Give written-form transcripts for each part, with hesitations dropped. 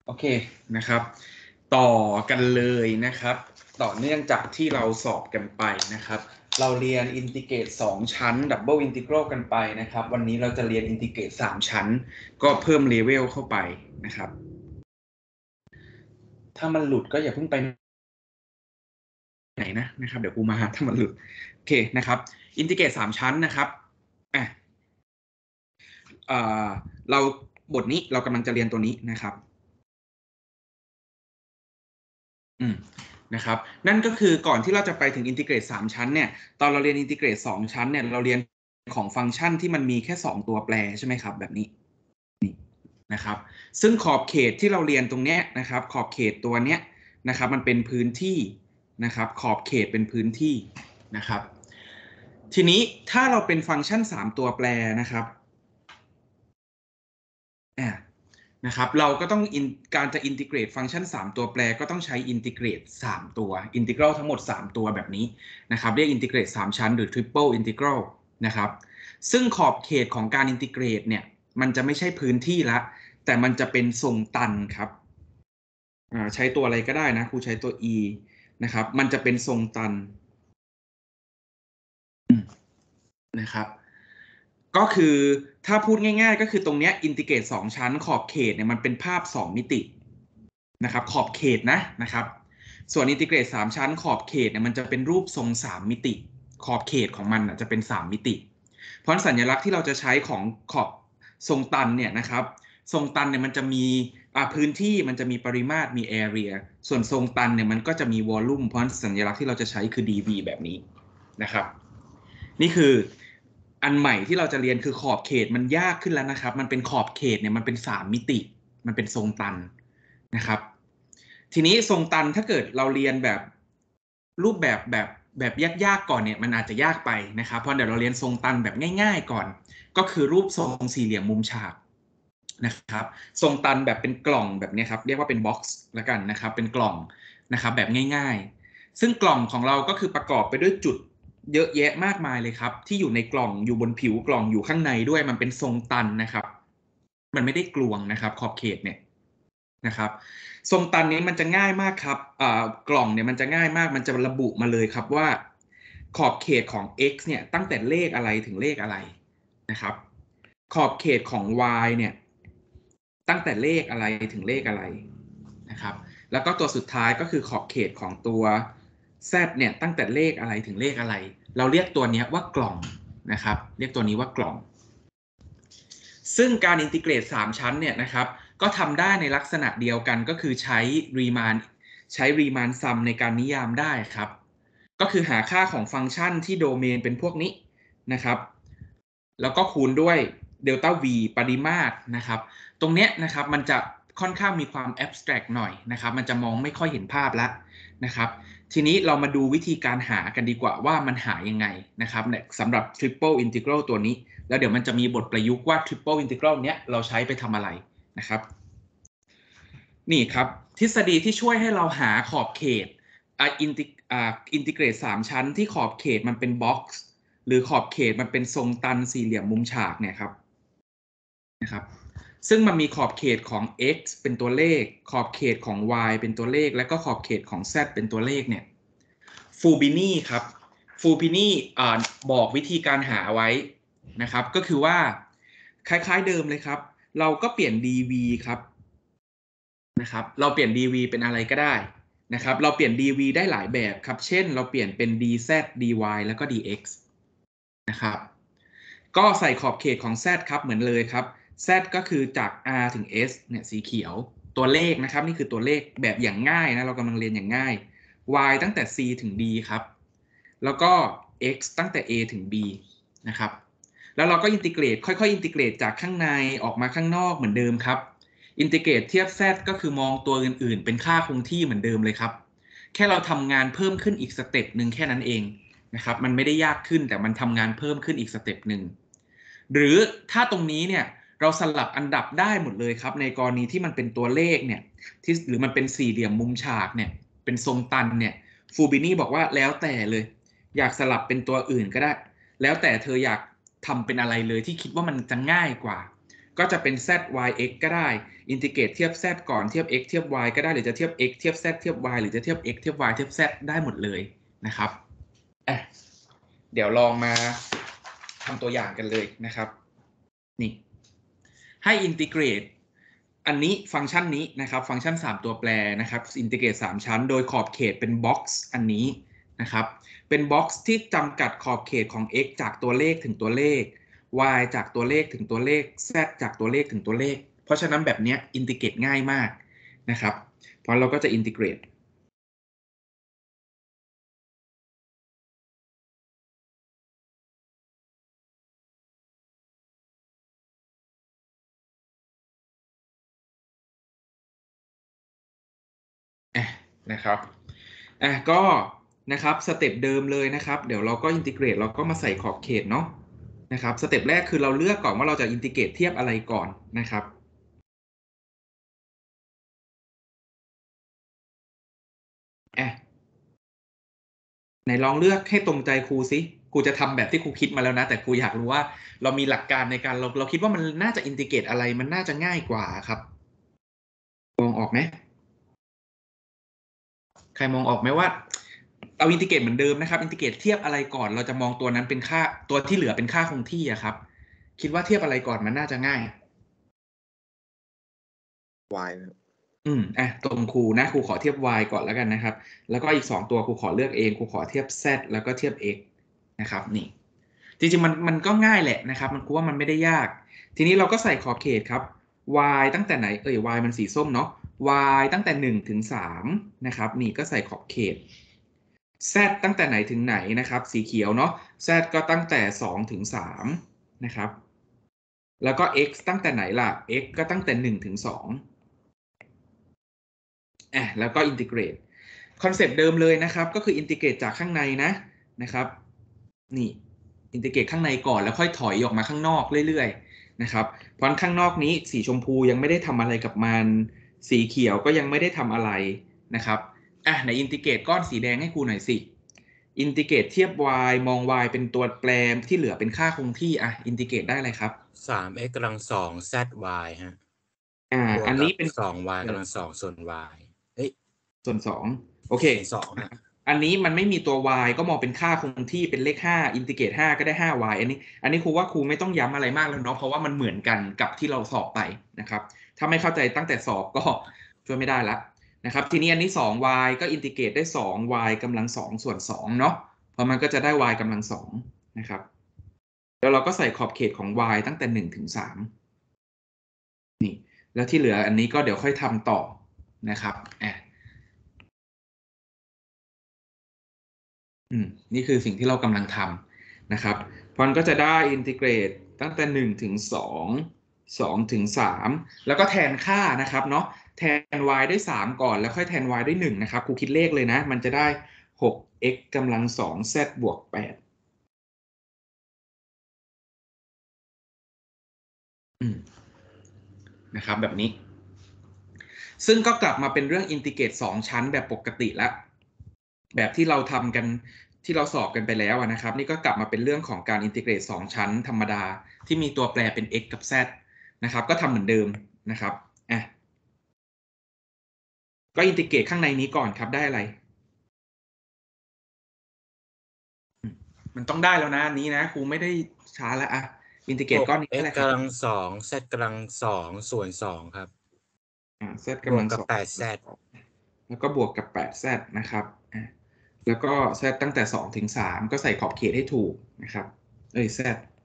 โอเคนะครับต่อกันเลยนะครับต่อเนื่องจากที่เราสอบกันไปนะครับเราเรียนอินทิเกรต2ชั้นดับเบิลอินทิกรัลกันไปนะครับวันนี้เราจะเรียนอินทิเกรต3ชั้นก็เพิ่มเลเวลเข้าไปนะครับถ้ามันหลุดก็อย่าเพิ่งไปไหนนะครับเดี๋ยวกูมาถ้ามันหลุดโอเคนะครับอินทิเกรต3ชั้นนะครับอ่ะเราบทนี้เรากำลังจะเรียนตัวนี้นะครับนะครับนั่นก็คือก่อนที่เราจะไปถึงอินทิเกรต3ชั้นเนี่ยตอนเราเรียนอินทิเกรต2ชั้นเนี่ยเราเรียนของฟังก์ชันที่มันมีแค่2ตัวแปรใช่ไหมครับแบบนี้นี่นะครับซึ่งขอบเขตที่เราเรียนตรงเนี้ยนะครับขอบเขตตัวเนี้ยนะครับมันเป็นพื้นที่นะครับขอบเขตเป็นพื้นที่นะครับทีนี้ถ้าเราเป็นฟังก์ชัน3ตัวแปรนะครับนะครับเราก็ต้องการจะอินทิเกรตฟังก์ชัน3ตัวแปรก็ต้องใช้อินทิเกรต3ตัวอินทิกรัลทั้งหมด3ตัวแบบนี้นะครับเรียกอินทิเกรต3ชั้นหรือ triple integral นะครับซึ่งขอบเขตของการอินทิเกรตเนี่ยมันจะไม่ใช่พื้นที่ละแต่มันจะเป็นทรงตันครับใช้ตัวอะไรก็ได้นะครูใช้ตัว e นะครับมันจะเป็นทรงตันนะครับก็คือถ้าพูดง่ายๆก็คือตรงเนี้ยอินทิเกรต2ชั้นขอบเขตเนี่ยมันเป็นภาพ2มิตินะครับขอบเขตนะครับส่วนอินทิเกรต3ชั้นขอบเขตเนี่ยมันจะเป็นรูปทรง3มิติขอบเขตของมันจะเป็น3มิติเพราะสัญลักษณ์ที่เราจะใช้ของขอบทรงตันเนี่ยนะครับทรงตันเนี่ยมันจะมีพื้นที่มันจะมีปริมาตรมี area ส่วนทรงตันเนี่ยมันก็จะมี volume เพราะสัญลักษณ์ที่เราจะใช้คือ dv แบบนี้นะครับนี่คืออันใหม่ที่เราจะเรียนคือขอบเขตมันยากขึ้นแล้วนะครับมันเป็นขอบเขตเนี่ยมันเป็น3มิติมันเป็นทรงตันนะครับทีนี้ทรงตันถ้าเกิดเราเรียนแบบรูปแบบยากๆก่อนเนี่ยมันอาจจะยากไปนะครับเพราะเดี๋ยวเราเรียนทรงตันแบบง่ายๆก่อนก็คือรูปทรงสี่เหลี่ยมมุมฉากนะครับทรงตันแบบเป็นกล่องแบบนี้ครับเรียกว่าเป็นบ็อกซ์แล้วกันนะครับเป็นกล่องนะครับแบบง่ายๆซึ่งกล่องของเราก็คือประกอบไปด้วยจุดเยอะแยะมากมายเลยครับที่อยู่ในกล่องอยู่บนผิวกล่องอยู่ข้างในด้วยมันเป็นทรงตันนะครับมันไม่ได้กลวงนะครับขอบเขตเนี่ยนะครับทรงตันนี้มันจะง่ายมากครับกล่องเนี่ยมันจะง่ายมากมันจะระบุมาเลยครับว่าขอบเขตของ x เนี่ยตั้งแต่เลขอะไรถึงเลขอะไรนะครับขอบเขตของ y เนี่ยตั้งแต่เลขอะไรถึงเลขอะไรนะครับแล้วก็ตัวสุดท้ายก็คือขอบเขตของตัว z เนี่ยตั้งแต่เลขอะไรถึงเลขอะไรเราเรียกตัวนี้ว่ากล่องนะครับเรียกตัวนี้ว่ากล่องซึ่งการอินทิเกรต3ชั้นเนี่ยนะครับก็ทำได้ในลักษณะเดียวกันก็คือใช้รีมานซัมในการนิยามได้ครับก็คือหาค่าของฟังก์ชันที่โดเมนเป็นพวกนี้นะครับแล้วก็คูณด้วยเดลต้า v ปริมาตรนะครับตรงเนี้ยนะครับมันจะค่อนข้างมีความแอบสแตรกหน่อยนะครับมันจะมองไม่ค่อยเห็นภาพแล้วนะครับทีนี้เรามาดูวิธีการหากันดีกว่าว่ามันหายังไงนะครับสำหรับ triple integral ตัวนี้แล้วเดี๋ยวมันจะมีบทประยุกต์ว่า triple integral เนี้ยเราใช้ไปทำอะไรนะครับนี่ครับทฤษฎีที่ช่วยให้เราหาขอบเขตอินทิเกรต3ชั้นที่ขอบเขตมันเป็นบ็อกซ์หรือขอบเขตมันเป็นทรงตันสี่เหลี่ยมมุมฉากเนี่ยครับนะครับซึ่งมันมีขอบเขตของ x เป็นตัวเลขขอบเขตของ y เป็นตัวเลขและก็ขอบเขตของ z เป็นตัวเลขเนี่ยฟูบินีครับฟูบินีบอกวิธีการหาไว้นะครับก็คือว่าคล้ายๆเดิมเลยครับเราก็เปลี่ยน dv ครับนะครับเราเปลี่ยน dv เป็นอะไรก็ได้นะครับเราเปลี่ยน dv ได้หลายแบบครับเช่นเราเปลี่ยนเป็น dz dy แล้วก็ dx นะครับก็ใส่ขอบเขตของ z ครับเหมือนเลยครับ z ก็คือจาก r ถึง s เนี่ยสีเขียวตัวเลขนะครับนี่คือตัวเลขแบบอย่างง่ายนะเรากำลังเรียนอย่างง่าย y ตั้งแต่ c ถึง d ครับแล้วก็ x ตั้งแต่ a ถึง b นะครับแล้วเราก็อินทิเกรตค่อยๆอินทิเกรตจากข้างในออกมาข้างนอกเหมือนเดิมครับอินทิเกรตเทียบ z ก็คือมองตัวอื่นๆเป็นค่าคงที่เหมือนเดิมเลยครับแค่เราทำงานเพิ่มขึ้นอีกสเต็ปหนึ่งแค่นั้นเองนะครับมันไม่ได้ยากขึ้นแต่มันทำงานเพิ่มขึ้นอีกสเต็ปหนึ่งหรือถ้าตรงนี้เนี่ยเราสลับอันดับได้หมดเลยครับในกรณีที่มันเป็นตัวเลขเนี่ยหรือมันเป็นสี่เหลี่ยมมุมฉากเนี่ยเป็นทรงตันเนี่ยฟูบินี่บอกว่าแล้วแต่เลยอยากสลับเป็นตัวอื่นก็ได้แล้วแต่เธออยากทำเป็นอะไรเลยที่คิดว่ามันจะง่ายกว่าก็จะเป็น z y x ก็ได้อินทิเกรตเทียบ z ก่อนเทียบ x เทียบ y ก็ได้หรือจะเทียบ x เทียบ z เทียบ y หรือจะเทียบ x เทียบ y เทียบ z ได้หมดเลยนะครับเดี๋ยวลองมาทำตัวอย่างกันเลยนะครับนี่ให้อินทิเกรตอันนี้ฟังก์ชันนี้นะครับฟังก์ชัน3ตัวแปรนะครับอินทิเกรต3ชั้นโดยขอบเขตเป็นบ็อกซ์อันนี้นะครับเป็นบ็อกซ์ที่จำกัดขอบเขตของ x จากตัวเลขถึงตัวเลข y จากตัวเลขถึงตัวเลข z จากตัวเลขถึงตัวเลขเพราะฉะนั้นแบบนี้อินทิเกรตง่ายมากนะครับเพราะเราก็จะอินทิเกรตนะครับก็นะครับสเต็ปเดิมเลยนะครับเดี๋ยวเราก็อินทิเกรตเราก็มาใส่ขอบเขตเนาะนะครับสเต็ปแรกคือเราเลือกก่อนว่าเราจะอินทิเกรตเทียบอะไรก่อนนะครับไหนลองเลือกให้ตรงใจครูสิครูจะทำแบบที่ครูคิดมาแล้วนะแต่ครูอยากรู้ว่าเรามีหลักการในการเราคิดว่ามันน่าจะอินทิเกรตอะไรมันน่าจะง่ายกว่าครับมองออกไหมใครมองออกไหมว่าเอาอินทิเกรตเหมือนเดิมนะครับอินทิเกรตเทียบอะไรก่อนเราจะมองตัวนั้นเป็นค่าตัวที่เหลือเป็นค่าคงที่อะครับคิดว่าเทียบอะไรก่อนมันน่าจะง่าย y ตรงครูนะครูขอเทียบ y ก่อนแล้วกันนะครับแล้วก็อีก2ตัวครูขอเลือกเองครูขอเทียบ z แล้วก็เทียบ x นะครับนี่จริงๆมันก็ง่ายแหละนะครับมันครูว่ามันไม่ได้ยากทีนี้เราก็ใส่ขอบเขตครับ y ตั้งแต่ไหนy มันสีส้มเนาะ y ตั้งแต่1ถึง3นะครับนี่ก็ใส่ขอบเขต z ตั้งแต่ไหนถึงไหนนะครับสีเขียวเนาะ z ก็ตั้งแต่2ถึง3นะครับแล้วก็ x ตั้งแต่ไหนล่ะ x ก็ตั้งแต่1ถึง2แล้วก็อินทิเกรตคอนเซปต์เดิมเลยนะครับก็คืออินทิเกรตจากข้างในนะครับนี่อินทิเกรตข้างในก่อนแล้วค่อยถอยออกมาข้างนอกเรื่อยๆนะครับเพราะข้างนอกนี้สีชมพูยังไม่ได้ทำอะไรกับมันสีเขียวก็ยังไม่ได้ทำอะไรนะครับในอินทิเกรตก้อนสีแดงให้ครูหน่อยสิอินทิเกรตเทียบ y มอง y เป็นตัวแปรที่เหลือเป็นค่าคงที่อินทิเกรตได้อะไรครับ 3x กำลัง2 z y ฮะอันนี้เป็น 2y กำลัง2ส่วน y ส่วน2โอเค 2ฮะอันนี้มันไม่มีตัว y ก็มองเป็นค่าคงที่เป็นเลข5อินทิเกรต5ก็ได้ 5y อันนี้ครูว่าครูไม่ต้องย้ำอะไรมากแล้วเนาะเพราะว่ามันเหมือนกันกับที่เราสอบไปนะครับถ้าไม่เข้าใจตั้งแต่สอบก็ช่วยไม่ได้ละนะครับทีนี้อันนี้ 2y ก็อินทิเกรตได้ 2y กำลัง2ส่วน2เนาะเพราะมันก็จะได้ y กำลัง2นะครับแล้วเราก็ใส่ขอบเขตของ y ตั้งแต่1ถึง3นี่แล้วที่เหลืออันนี้ก็เดี๋ยวค่อยทำต่อนะครับนี่คือสิ่งที่เรากำลังทำนะครับเพราะมันก็จะได้อินทิเกรตตั้งแต่1ถึง2 2ถึง3แล้วก็แทนค่านะครับเนาะแทน y ด้วย3ก่อนแล้วค่อยแทน y ด้วย1นะครับครูคิดเลขเลยนะมันจะได้ 6x กำลัง2 z บวก8นะครับแบบนี้ซึ่งก็กลับมาเป็นเรื่องอินทิเกรต2ชั้นแบบปกติแล้วแบบที่เราทำกันที่เราสอบกันไปแล้วนะครับนี่ก็กลับมาเป็นเรื่องของการอินทิเกรต2ชั้นธรรมดาที่มีตัวแปรเป็น x กับ z นะครับก็ทำเหมือนเดิมนะครับก็อินทิเกรตข้างในนี้ก่อนครับได้อะไรมันต้องได้แล้วนะนี้นะครูไม่ได้ช้าแล้วอินทิเกรตก้อนนี้อะไรครับกำลัง2 z กำลัง2ส่วน2ครับ z กำลัง 2 8z แล้วก็บวกกับ8z นะครับแล้วก็ z ตั้งแต่2ถึง3ก็ใส่ขอบเขตให้ถูกนะครับz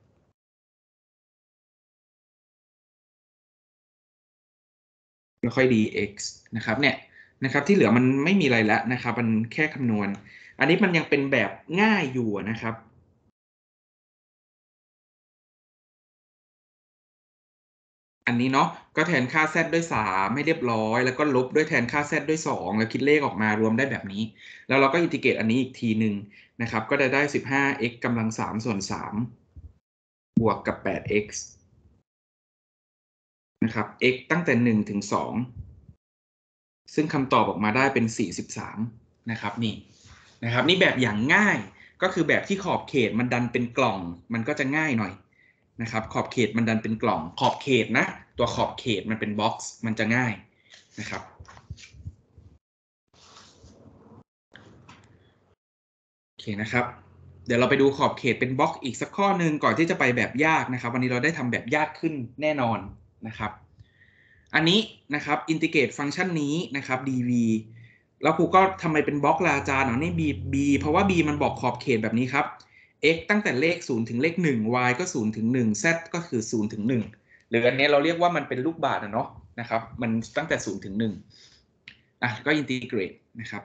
แล้วค่อย dx นะครับเนี่ยนะครับที่เหลือมันไม่มีอะไรแล้วนะครับมันแค่คำนวณอันนี้มันยังเป็นแบบง่ายอยู่นะครับอันนี้เนาะก็แทนค่า z ด้วย3ให้เรียบร้อยแล้วก็ลบด้วยแทนค่า z ด้วย2แล้วคิดเลขออกมารวมได้แบบนี้แล้วเราก็อินทิเกรตอันนี้อีกทีหนึ่งนะครับก็จะได้ 15x กำลัง3ส่วน3บวกกับ 8x นะครับ x ตั้งแต่1ถึง2ซึ่งคำตอบออกมาได้เป็น43นะครับนี่แบบอย่างง่ายก็คือแบบที่ขอบเขตมันดันเป็นกล่องมันก็จะง่ายหน่อยนะครับขอบเขตมันดันเป็นกล่องขอบเขตนะตัวขอบเขตมันเป็นบ็อกซ์มันจะง่ายนะครับโอเคนะครับเดี๋ยวเราไปดูขอบเขตเป็นบล็อกอีกสักข้อหนึ่งก่อนที่จะไปแบบยากนะครับวันนี้เราได้ทำแบบยากขึ้นแน่นอนนะครับอันนี้นะครับอินทิเกรตฟังก์ชันนี้นะครับ dv แล้วครูก็ทำไมเป็นบล็อกลาอาจารย์นี่ b เพราะว่า b มันบอกขอบเขตแบบนี้ครับ x ตั้งแต่เลข0ถึงเลข1 y ก็0ถึง1 z ก็คือ0ถึง1หรืออันนี้เราเรียกว่ามันเป็นลูกบาศก์เนาะนะครับมันตั้งแต่0ถึง1ก็อินทิเกรตนะครับ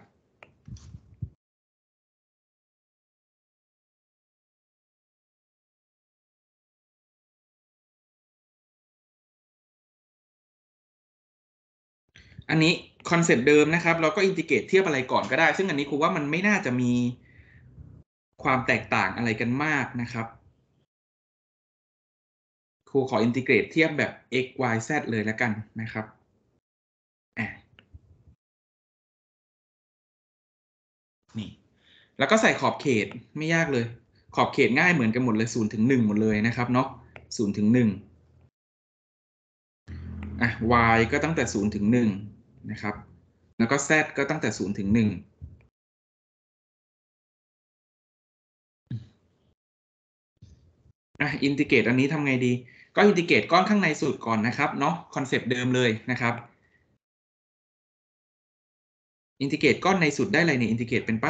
อันนี้คอนเซปต์เดิมนะครับเราก็อินทิเกรตเทียบอะไรก่อนก็ได้ซึ่งอันนี้ครูว่ามันไม่น่าจะมีความแตกต่างอะไรกันมากนะครับครูขออินทิเกรตเทียบแบบ x y z เลยแล้วกันนะครับนี่แล้วก็ใส่ขอบเขตไม่ยากเลยขอบเขตง่ายเหมือนกันหมดเลย0ถึง1หมดเลยนะครับเนาะ0ถึง1y ก็ตั้งแต่0ถึง1นะครับแล้วก็ z ก็ตั้งแต่0ถึง1อินทิเกรตอันนี้ทำไงดีก็อินทิเกรตก้อนข้างในสุดก่อนนะครับเนาะคอนเซปต์เดิมเลยนะครับอินทิเกรตก้อนในสุดได้อะไรเนี่ยอินทิเกรตเป็นปะ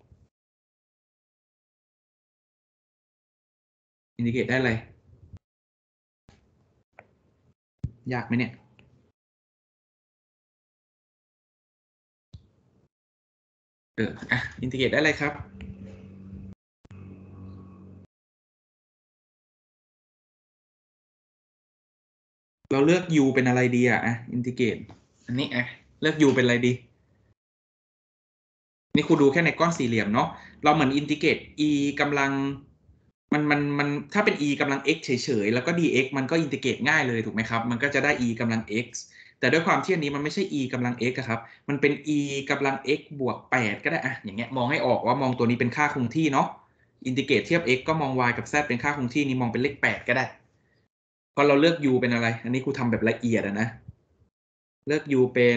อินทิเกรตได้อะไรยากไหมเนี่ยอินทิเกรตได้อะไรครับเราเลือก u เป็นอะไรดีอินทิเกรตอันนี้เลือก u เป็นอะไรดีนี่ครูดูแค่ในก้อนสี่เหลี่ยมเนาะเราเหมือนอินทิเกรต e กำลังมันถ้าเป็น e กำลัง x เฉยๆแล้วก็ dx มันก็อินทิเกรตง่ายเลยถูกไหมครับมันก็จะได้ e กำลัง x แต่ด้วยความที่อันนี้มันไม่ใช่ e กำลัง x ครับมันเป็น e กำลัง x บวก8ก็ได้อย่างเงี้ยมองให้ออกว่ามองตัวนี้เป็นค่าคงที่เนาะอินทิเกรตเทียบ x ก็มอง y กับ z เป็นค่าคงที่นี้มองเป็นเลข8ก็ได้พอเราเลือก u เป็นอะไรอันนี้ครูทำแบบละเอียดนะเลือก u เป็น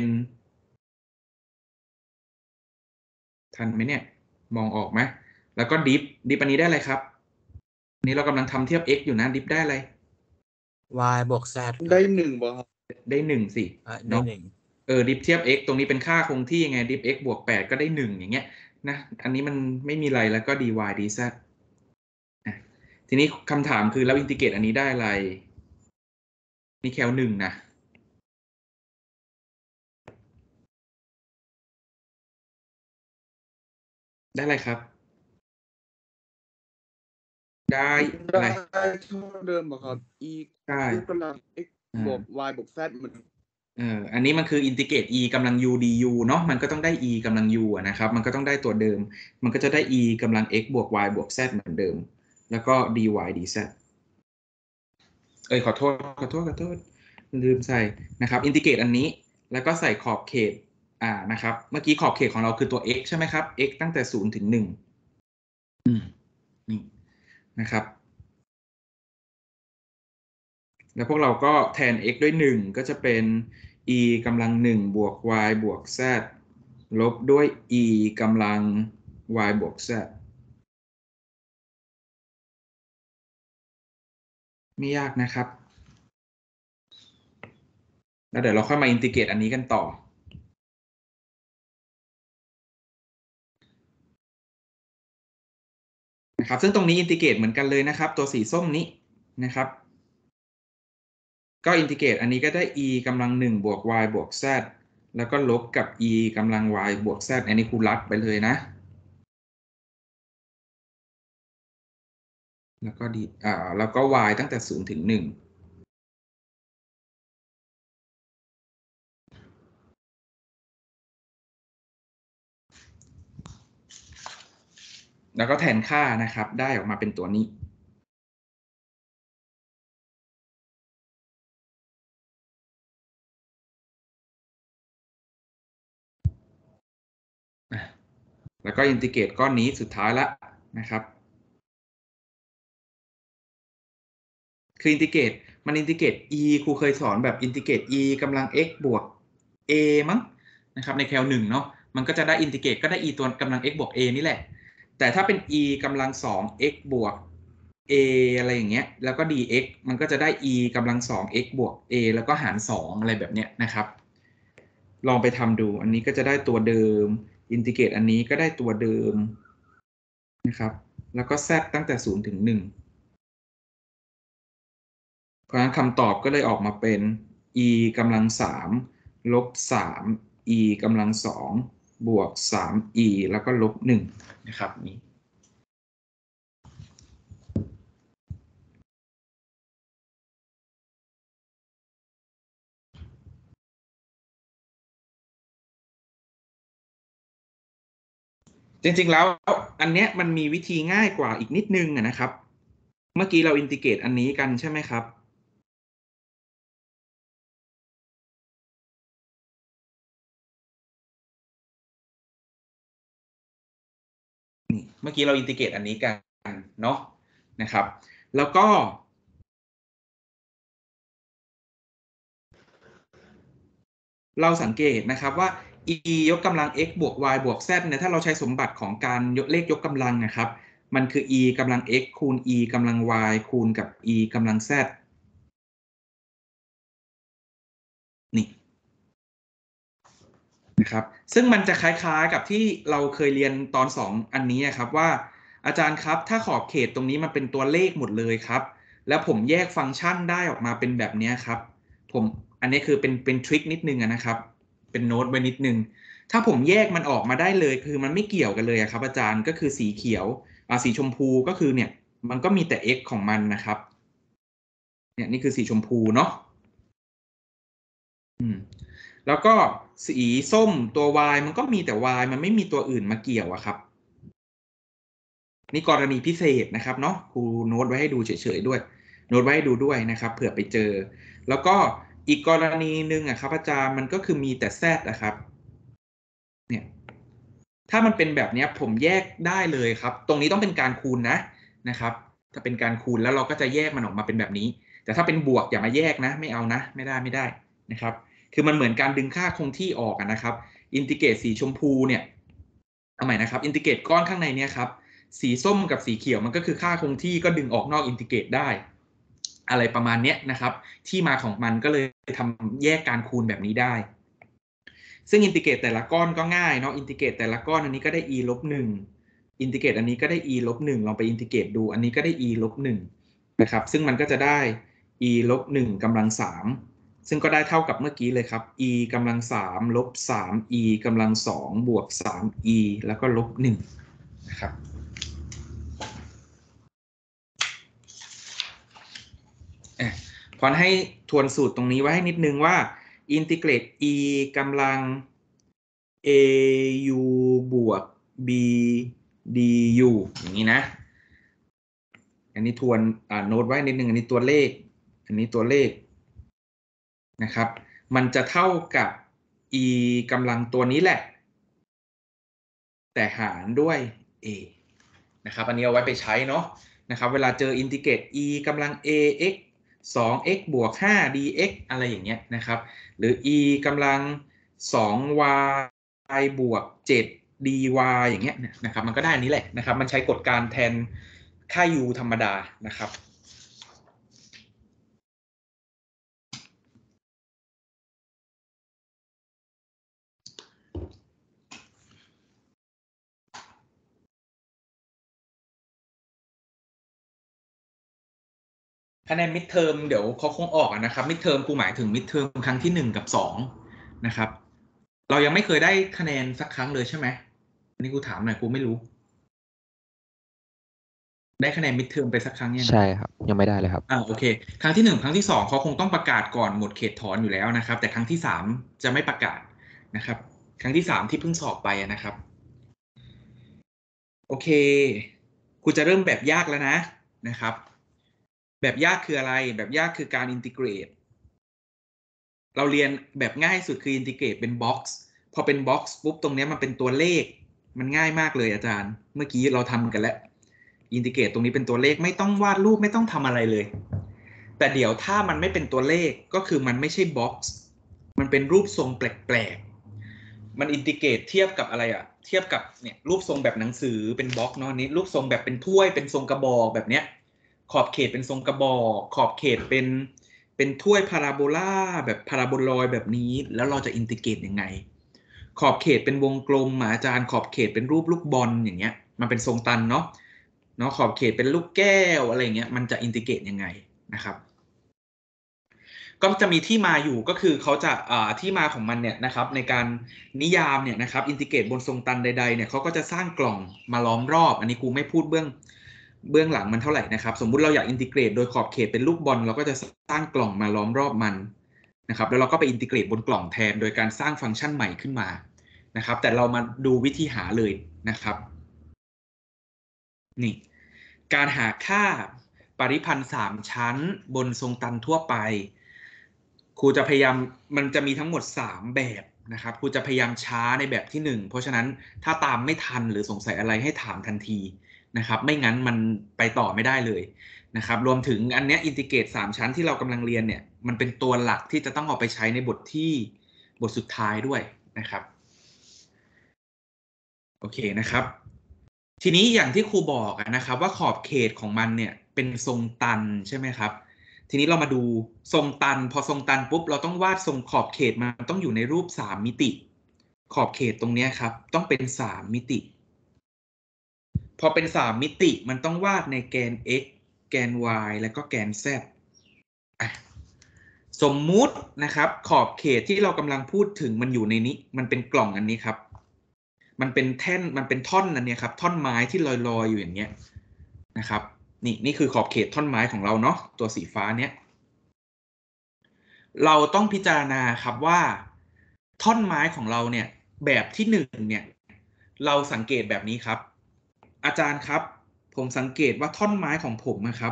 ทันไหมเนี่ยมองออกไหมแล้วก็ดิฟอันนี้ได้อะไรครับอันนี้เรากำลังทำเทียบ x อยู่นะดิฟได้อะไร y บวก z ได้1บ่ครับได้1สิได้เนาะ 1 ดิฟเทียบ x ตรงนี้เป็นค่าคงที่ไงดิฟ x บวก8ก็ได้1อย่างเงี้ยนะอันนี้มันไม่มีอะไรแล้วก็ dy dz ทีนี้คำถามคือแล้วอินทิเกรตอันนี้ได้อะไรนี่แคล1นะได้อะไรครับได้อะไรได้เท่าเดิมบ่ครับ e ใช่ยกกำลัง x บวก y บวก z เหมือนอันนี้มันคืออินทิเกรต e กำลัง u du เนาะมันก็ต้องได้ e กำลัง u นะครับมันก็ต้องได้ตัวเดิมมันก็จะได้ e กำลัง x บวก y บวก z เหมือนเดิมแล้วก็ dy dz ขอโทษลืมใส่นะครับอินทิเกรตอันนี้แล้วก็ใส่ขอบเขตนะครับเมื่อกี้ขอบเขตของเราคือตัว x ใช่ไหมครับ x ตั้งแต่0ถึง1นี่นะครับแล้วพวกเราก็แทน x ด้วย1ก็จะเป็น e กำลัง1บวก y บวก z ลบด้วย e กำลัง y บวก z ไม่ยากนะครับแล้วเดี๋ยวเราค่อยมาอินทิเกรตอันนี้กันต่อนะครับซึ่งตรงนี้อินทิเกรตเหมือนกันเลยนะครับตัวสีส้มนี้นะครับก็อินทิเกรตอันนี้ก็ได้ e กำลัง1บวก y บวก z แล้วก็ลบกับ e กำลัง y บวก z อันนี้ครูรัดไปเลยนะแล้วก็แล้วก็ y ตั้งแต่0ถึง1แล้วก็แทนค่านะครับได้ออกมาเป็นตัวนี้แล้วก็อินทิเกรตก้อนนี้สุดท้ายละนะครับคืคืออินทิเกรตมันอินทิเกรต e ครูเคยสอนแบบอินทิเกรต e กำลัง x บวก a มั้งนะครับในแคล1เนาะมันก็จะได้อินทิเกรตก็ได้ e ตัวกำลัง x บวก a นี่แหละแต่ถ้าเป็น e กำลัง2 x บวก a อะไรอย่างเงี้ยแล้วก็ dx มันก็จะได้ e กำลัง2 x บวก a แล้วก็หาร2อะไรแบบเนี้ยนะครับลองไปทำดูอันนี้ก็จะได้ตัวเดิมอินทิเกรตอันนี้ก็ได้ตัวเดิมนะครับแล้วก็ z ตั้งแต่0 ถึง 1เพราะฉะนั้นคำตอบก็เลยออกมาเป็น e กำลัง3ลบ3 e กำลัง2บวก3e แล้วก็ลบ1นะครับนี้จริงๆแล้วอันเนี้ยมันมีวิธีง่ายกว่าอีกนิดนึงนะครับเมื่อกี้เราอินทิเกรตอันนี้กันใช่ไหมครับนี่เมื่อกี้เราอินทิเกรตอันนี้กันเนาะนะครับแล้วก็เราสังเกตนะครับว่า e ยกกำลัง x บวก y บวก z เนี่ยถ้าเราใช้สมบัติของการเลขยกกำลังนะครับมันคือ e กำลัง x คูณ e กำลัง y คูณกับ e กำลัง z นี่นะครับซึ่งมันจะคล้ายๆกับที่เราเคยเรียนตอน2อันนี้ครับว่าอาจารย์ครับถ้าขอบเขตตรงนี้มันเป็นตัวเลขหมดเลยครับแล้วผมแยกฟังก์ชันได้ออกมาเป็นแบบนี้ครับอันนี้คือเป็นทริคนิดนึงนะครับเป็นโน้ตไว้นิดนึงถ้าผมแยกมันออกมาได้เลยคือมันไม่เกี่ยวกันเลยครับอาจารย์ก็คือสีเขียวสีชมพูก็คือเนี่ยมันก็มีแต่ x ของมันนะครับเนี่ยนี่คือสีชมพูเนาะแล้วก็สีส้มตัว y มันก็มีแต่ y มันไม่มีตัวอื่นมาเกี่ยวอะครับนี่กรณีพิเศษนะครับเนาะครูโน้ตไว้ให้ดูเฉยๆด้วยโน้ตไว้ให้ดูด้วยนะครับเผื่อไปเจอแล้วก็อีกกรณีหนึ่งอะครับอาจารย์มันก็คือมีแต่ z นะครับเนี่ยถ้ามันเป็นแบบนี้ผมแยกได้เลยครับตรงนี้ต้องเป็นการคูณนะครับถ้าเป็นการคูณแล้วเราก็จะแยกมันออกมาเป็นแบบนี้แต่ถ้าเป็นบวกอย่ามาแยกนะไม่เอานะไม่ได้นะครับคือมันเหมือนการดึงค่าคงที่ออกนะครับอินทิเกรตสีชมพูเนี่ยเอาใหม่นะครับอินทิเกรตก้อนข้างในเนี่ยครับสีส้มกับสีเขียวมันก็คือค่าคงที่ก็ดึงออกนอกอินทิเกรตได้อะไรประมาณนี้นะครับที่มาของมันก็เลยทำแยกการคูณแบบนี้ได้ซึ่งอินทิเกรตแต่ละก้อนก็ง่ายเนาะอินทิเกรตแต่ละก้อนอันนี้ก็ได้ e ลบ1อินทิเกรตอันนี้ก็ได้ e ลบ1ลองไปอินทิเกรตดูอันนี้ก็ได้ e ลบ1นะครับซึ่งมันก็จะได้ e ลบ1กำลัง3ซึ่งก็ได้เท่ากับเมื่อกี้เลยครับ e กำลัง3ลบ3 e กำลัง2บวก3 e แล้วก็ลบ1นะครับพอให้ทวนสูตรตรงนี้ไว้ให้นิดนึงว่าอินทิเกรต e กำลัง au บวก b du อย่างนี้นะอันนี้ทวนโน้ตไว้นิดนึงอันนี้ตัวเลขอันนี้ตัวเลขนะครับมันจะเท่ากับ e กำลังตัวนี้แหละแต่หารด้วย a นะครับอันนี้เอาไว้ไปใช้เนาะนะครับเวลาเจออินทิเกรต e กำลัง ax 2x บวก5 dx อะไรอย่างเงี้ยนะครับหรือ e กำลัง 2y บวก7 dy อย่างเงี้ยนะครับมันก็ได้อันนี้แหละนะครับมันใช้กฎการแทนค่า u ธรรมดานะครับคะแนนมิดเทอมเดี๋ยวเขาคงออกนะครับมิดเทอมครูหมายถึงมิดเทอมครั้งที่1กับ2นะครับเรายังไม่เคยได้คะแนนสักครั้งเลยใช่ไหมอันนี้ครูถามหน่อยครูไม่รู้ได้คะแนนมิดเทอมไปสักครั้งยังใช่ครับยังไม่ได้เลยครับโอเคครั้งที่1ครั้งที่2เขาคงต้องประกาศก่อนหมดเขตถอนอยู่แล้วนะครับแต่ครั้งที่3จะไม่ประกาศนะครับครั้งที่3ที่เพิ่งสอบไปนะครับโอเคครูจะเริ่มแบบยากแล้วนะครับแบบยากคืออะไรแบบยากคือการอินทิเกรตเราเรียนแบบง่ายสุดคืออินทิเกรตเป็นบ็อกซ์พอเป็นบ็อกซ์ปุ๊บตรงนี้มันเป็นตัวเลขมันง่ายมากเลยอาจารย์เมื่อกี้เราทำกันแล้วอินทิเกรตตรงนี้เป็นตัวเลขไม่ต้องวาดรูปไม่ต้องทำอะไรเลยแต่เดี๋ยวถ้ามันไม่เป็นตัวเลขก็คือมันไม่ใช่บ็อกซ์มันเป็นรูปทรงแปลกๆมันอินทิเกรตเทียบกับอะไรอ่ะเทียบกับเนี่ยรูปทรงแบบหนังสือเป็นบ็อกซ์เนาะนี้รูปทรงแบบเป็นถ้วยเป็นทรงกระบอกแบบเนี้ยขอบเขตเป็นทรงกระบอกขอบเขตเป็นถ้วยพาราโบลาแบบพาราโบลอยแบบนี้แล้วเราจะอินทิเกรตยังไงขอบเขตเป็นวงกลมอาจารย์ขอบเขตเป็นรูปลูกบอลอย่างเงี้ยมันเป็นทรงตันเนาะขอบเขตเป็นลูกแก้วอะไรเงี้ยมันจะอินทิเกรตยังไงนะครับก็จะมีที่มาอยู่ก็คือเขาจะที่มาของมันเนี่ยนะครับในการนิยามเนี่ยนะครับอินทิเกรตบนทรงตันใดๆเนี่ยเขาก็จะสร้างกล่องมาล้อมรอบอันนี้กูไม่พูดเบื้องหลังมันเท่าไหร่นะครับสมมุติเราอยากอินทิเกรตโดยขอบเขตเป็นลูกบอลเราก็จะสร้างกล่องมาล้อมรอบมันนะครับแล้วเราก็ไปอินทิเกรตบนกล่องแทนโดยการสร้างฟังก์ชันใหม่ขึ้นมานะครับแต่เรามาดูวิธีหาเลยนะครับนี่การหาค่าปริพันธ์3ชั้นบนทรงตันทั่วไปครูจะพยายามมันจะมีทั้งหมด3แบบนะครับครูจะพยายามช้าในแบบที่1เพราะฉะนั้นถ้าตามไม่ทันหรือสงสัยอะไรให้ถามทันทีนะครับไม่งั้นมันไปต่อไม่ได้เลยนะครับรวมถึงอันเนี้ยอินทิเกรต3ชั้นที่เรากำลังเรียนเนี่ยมันเป็นตัวหลักที่จะต้องเอาไปใช้ในบทสุดท้ายด้วยนะครับโอเคนะครับทีนี้อย่างที่ครูบอกนะครับว่าขอบเขตของมันเนี่ยเป็นทรงตันใช่ไหมครับทีนี้เรามาดูทรงตันพอทรงตันปุ๊บเราต้องวาดทรงขอบเขตมันต้องอยู่ในรูป3มิติขอบเขตตรงนี้ครับต้องเป็น3มิติพอเป็น3มิติมันต้องวาดในแกน x แกน y แล้วก็แกน z สมมุตินะครับขอบเขตที่เรากำลังพูดถึงมันอยู่ในนี้มันเป็นกล่องอันนี้ครับมันเป็นแท่นมันเป็นท่อนอันนี้ครับท่อนไม้ที่ลอยๆอยู่อย่างเงี้ยนะครับนี่คือขอบเขตท่อนไม้ของเราเนาะตัวสีฟ้าเนี้ยเราต้องพิจารณาครับว่าท่อนไม้ของเราเนี่ยแบบที่1เนี่ยเราสังเกตแบบนี้ครับอาจารย์ครับผมสังเกตว่าท่อนไม้ของผมนะครับ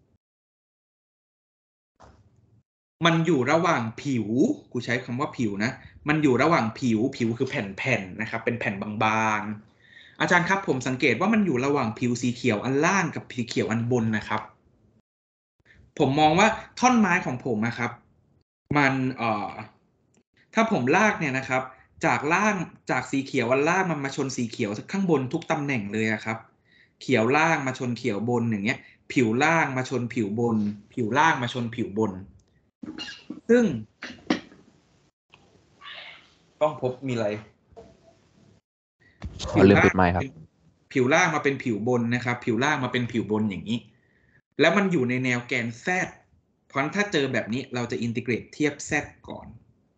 มันอยู่ระหว่างผิวกูใช้คำว่าผิวนะมันอยู่ระหว่างผิวคือแผ่นๆนะครับเป็นแผ่นบางๆอาจารย์ครับผมสังเกตว่ามันอยู่ระหว่างผิวสีเขียวอันล่างกับสีเขียวอันบนนะครับผมมองว่าท่อนไม้ของผมนะครับมันถ้าผมลากเนี่ยนะครับจากสีเขียวอันล่างมันมาชนสีเขียวข้างบนทุกตำแหน่งเลยครับเขียวล่างมาชนเขียวบนอย่างเงี้ยผิวล่างมาชนผิวบนผิวล่างมาชนผิวบนซึ่งต้องพบมีอะไรขอลืมปิดไมค์ครับผิวล่างมาเป็นผิวบนนะครับผิวล่างมาเป็นผิวบนอย่างนี้แล้วมันอยู่ในแนวแกน Z เพราะฉะนั้นถ้าเจอแบบนี้เราจะอินทิเกรตเทียบ Z ก่อน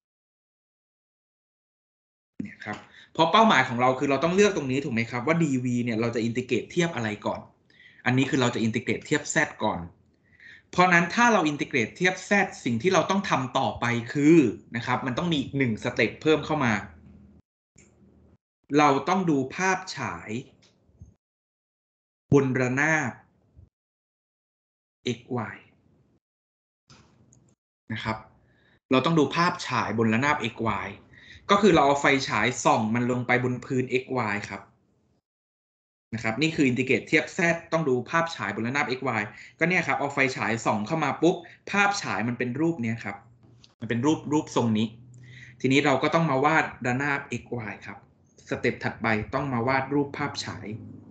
เนี่ยครับเพราะเป้าหมายของเราคือเราต้องเลือกตรงนี้ถูกไหมครับว่า dv เนี่ยเราจะอินทิเกรตเทียบอะไรก่อนอันนี้คือเราจะอินทิเกรตเทียบ Z ก่อนเพราะนั้นถ้าเราอินทิเกรตเทียบ Z สิ่งที่เราต้องทำต่อไปคือนะครับมันต้องมีอีก1สเต็ปเพิ่มเข้ามาเราต้องดูภาพฉายบนระนาบ xy นะครับเราต้องดูภาพฉายบนระนาบ xy ก็คือเราเอาไฟฉายส่องมันลงไปบนพื้น xy ครับนะครับนี่คืออินทิเกรตเทียบ z ต้องดูภาพฉายบนระนาบ xy ก็เนี่ยครับเอาไฟฉายส่องเข้ามาปุ๊บภาพฉายมันเป็นรูปนี้ครับมันเป็นรูปทรงนี้ทีนี้เราก็ต้องมาวาดระนาบ xy ครับสเต็ปถัดไปต้องมาวาดรูปภาพฉาย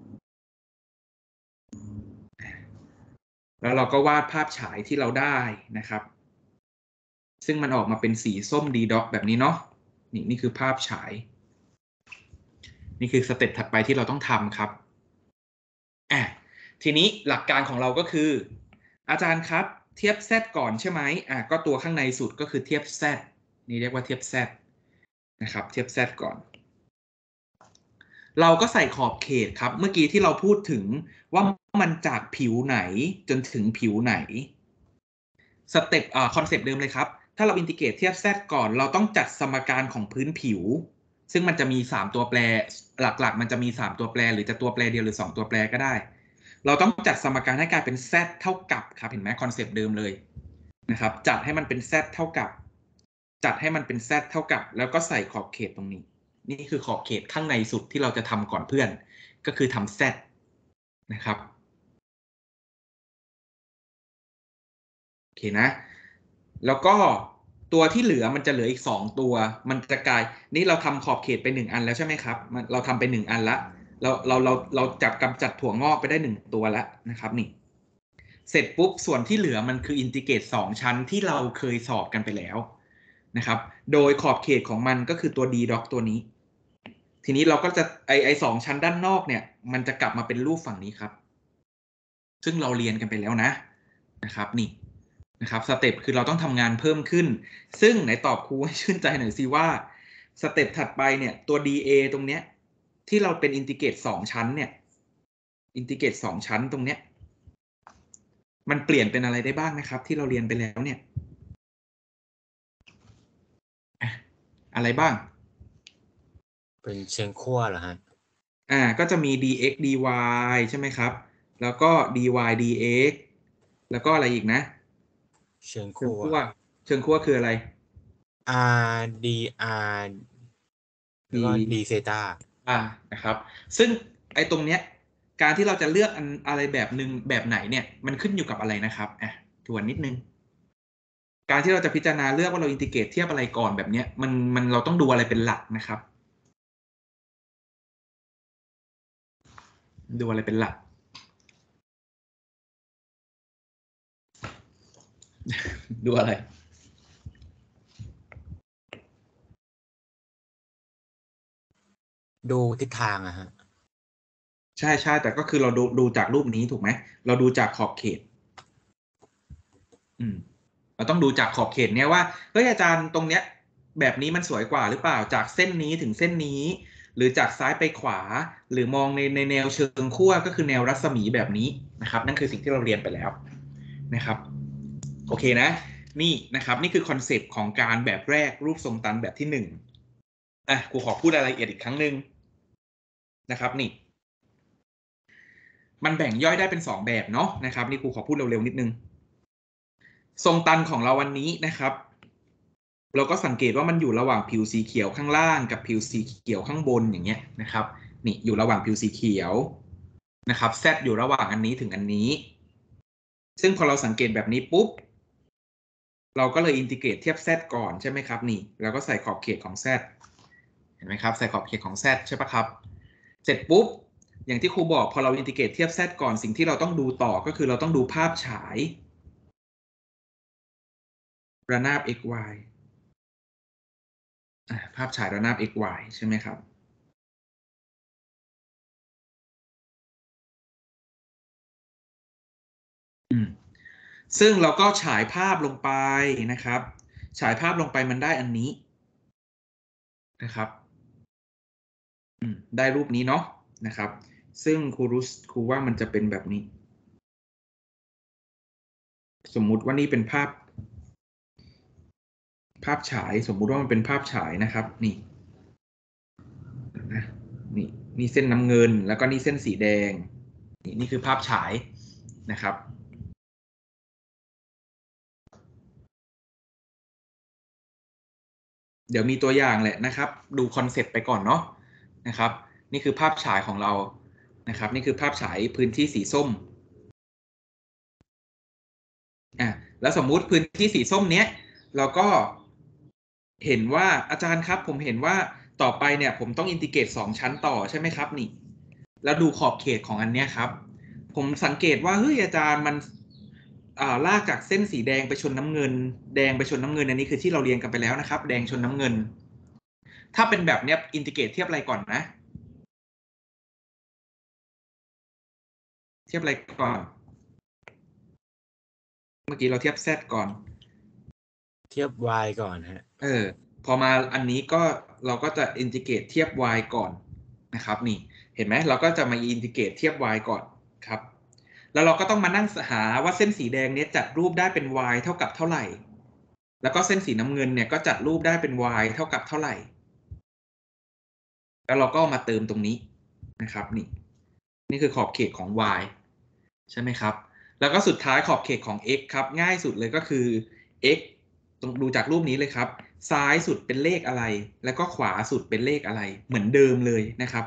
แล้วเราก็วาดภาพฉายที่เราได้นะครับซึ่งมันออกมาเป็นสีส้มดีด็อกแบบนี้เนาะนี่คือภาพฉายนี่คือสเต็ปถัดไปที่เราต้องทำครับทีนี้หลักการของเราก็คืออาจารย์ครับเทียบ z ก่อนใช่ไหมก็ตัวข้างในสุดก็คือเทียบ z นี่เรียกว่าเทียบ z นะครับเทียบ z ก่อนเราก็ใส่ขอบเขตครับเมื่อกี้ที่เราพูดถึงว่ามันจากผิวไหนจนถึงผิวไหนสเต็ปคอนเซปต์เดิมเลยครับถ้าเราอินทิเกรตเทียบ z ก่อนเราต้องจัดสมการของพื้นผิวซึ่งมันจะมี3ตัวแปรหลักๆมันจะมี3ตัวแปรหรือจะตัวแปรเดียวหรือ2ตัวแปรก็ได้เราต้องจัดสมการให้กลายเป็น z เท่ากับครับเห็นไหมคอนเซปต์เดิมเลยนะครับจัดให้มันเป็น z เท่ากับจัดให้มันเป็น z เท่ากับแล้วก็ใส่ขอบเขตตรงนี้นี่คือขอบเขตข้างในสุดที่เราจะทำก่อนเพื่อนก็คือทำ z นะครับโอเคเคนะแล้วก็ตัวที่เหลือมันจะเหลืออีก2ตัวมันจะกลายนี่เราทำขอบเขตไป1อันแล้วใช่ไหมครับเราทำไป1อันละเราจับกำจัดถั่วงอกไปได้1ตัวแล้วนะครับนี่เสร็จปุ๊บส่วนที่เหลือมันคืออินทิเกรต2ชั้นที่เราเคยสอบกันไปแล้วนะครับโดยขอบเขตของมันก็คือตัว d doc ตัวนี้ทีนี้เราก็จะไอ2ชั้นด้านนอกเนี่ยมันจะกลับมาเป็นรูปฝั่งนี้ครับซึ่งเราเรียนกันไปแล้วนะครับนี่นะครับสเต็ปคือเราต้องทำงานเพิ่มขึ้นซึ่งไหนตอบครูให้ชื่นใจหน่อยสิว่าสเต็ปถัดไปเนี่ยตัว dA ตรงเนี้ยที่เราเป็นอินทิเกรต2ชั้นเนี่ยอินทิเกรต2ชั้นตรงเนี้ยมันเปลี่ยนเป็นอะไรได้บ้างนะครับที่เราเรียนไปแล้วเนี่ยอะไรบ้างเป็นเชิงขั้วเหรอฮะก็จะมี dx dy ใช่ไหมครับแล้วก็ dy dx แล้วก็อะไรอีกนะเชิงขั้วเชิงขั้วคืออะไร r dr แล้วก็ d เซตานะครับซึ่งไอ้ตรงเนี้ยการที่เราจะเลือกอะไรแบบหนึ่งแบบไหนเนี่ยมันขึ้นอยู่กับอะไรนะครับทวนนิดนึงการที่เราจะพิจารณาเลือกว่าเราอินทิเกรตเทียบอะไรก่อนแบบเนี้ยมันเราต้องดูอะไรเป็นหลักนะครับดูอะไรเป็นหลัก ดูอะไรดูทิศทางอะฮะใช่แต่ก็คือเราดูจากรูปนี้ถูกไหมเราดูจากขอบเขตเราต้องดูจากขอบเขตเนี้ยว่าเฮ้ยอาจารย์ตรงเนี้ยแบบนี้มันสวยกว่าหรือเปล่าจากเส้นนี้ถึงเส้นนี้หรือจากซ้ายไปขวาหรือมองในแนวเชิงขั้วก็คือแนวรัศมีแบบนี้นะครับนั่นคือสิ่งที่เราเรียนไปแล้วนะครับโอเคนะนี่นะครับนี่คือคอนเซปต์ของการแบบแรกรูปทรงตันแบบที่1ครูขอพูดรายละเอียดอีกครั้งหนึ่งนะครับนี่มันแบ่งย่อยได้เป็น2แบบเนาะนะครับนี่ครูขอพูดเร็วๆนิดนึงทรงตันของเราวันนี้นะครับเราก็สังเกตว่ามันอยู่ระหว่างผิวสีเขียวข้างล่างกับผิวสีเขียวข้างบนอย่างเงี้ยนะครับนี่อยู่ระหว่างผิวสีเขียวนะครับแซดอยู่ระหว่างอันนี้ถึงอันนี้ซึ่งพอเราสังเกตแบบนี้ปุ๊บเราก็เลยอินทิเกรตเทียบแซดก่อนใช่ไหมครับนี่แล้วก็ใส่ขอบเขตของแซดเห็นไหมครับใส่ขอบเขตของแซดใช่ปะครับเสร็จปุ๊บอย่างที่ครูบอกพอเราอินทิเกรตเทียบแซดก่อนสิ่งที่เราต้องดูต่อก็คือเราต้องดูภาพฉายระนาบ xy ภาพฉายระนาบ xy ใช่ไหมครับซึ่งเราก็ฉายภาพลงไปนะครับฉายภาพลงไปมันได้อันนี้นะครับได้รูปนี้เนาะนะครับซึ่งครูว่ามันจะเป็นแบบนี้สมมุติว่านี่เป็นภาพฉายสมมุติว่ามันเป็นภาพฉายนะครับนี่นะนี่เส้นน้ำเงินแล้วก็นี่เส้นสีแดงนี่คือภาพฉายนะครับเดี๋ยวมีตัวอย่างแหละนะครับดูคอนเซ็ปต์ไปก่อนเนาะนะครับนี่คือภาพฉายของเรานะครับนี่คือภาพฉายพื้นที่สีส้มแล้วสมมุติพื้นที่สีส้มเนี้ยเราก็เห็นว่าอาจารย์ครับผมเห็นว่าต่อไปเนี่ยผมต้องอินทิเกรต2ชั้นต่อใช่ไหมครับนี่แล้วดูขอบเขตของอันเนี้ยครับผมสังเกตว่าเฮ้ยอาจารย์มันลากจากเส้นสีแดงไปชนน้ำเงินแดงไปชนน้ำเงินอันนี้คือที่เราเรียนกันไปแล้วนะครับแดงชนน้ำเงินถ้าเป็นแบบเนี้ยอินทิเกรตเทียบอะไรก่อนนะเทียบอะไรก่อนเมื่อกี้เราเทียบ z ก่อนเทียบ y ก่อนฮะพอมาอันนี้ก็เราก็จะอินทิเกรตเทียบ y ก่อนนะครับนี่เห็นไหมเราก็จะมาอินทิเกรตเทียบ y ก่อนครับแล้วเราก็ต้องมานั่งหาว่าเส้นสีแดงเนี้ยจัดรูปได้เป็น y เท่ากับเท่าไหร่แล้วก็เส้นสีน้ำเงินเนี่ยก็จัดรูปได้เป็น y เท่ากับเท่าไหร่แล้วเราก็มาเติมตรงนี้นะครับนี่คือขอบเขตของ y ใช่ไหมครับแล้วก็สุดท้ายขอบเขตของ x ครับง่ายสุดเลยก็คือ x ต้องดูจากรูปนี้เลยครับซ้ายสุดเป็นเลขอะไรแล้วก็ขวาสุดเป็นเลขอะไรเหมือนเดิมเลยนะครับ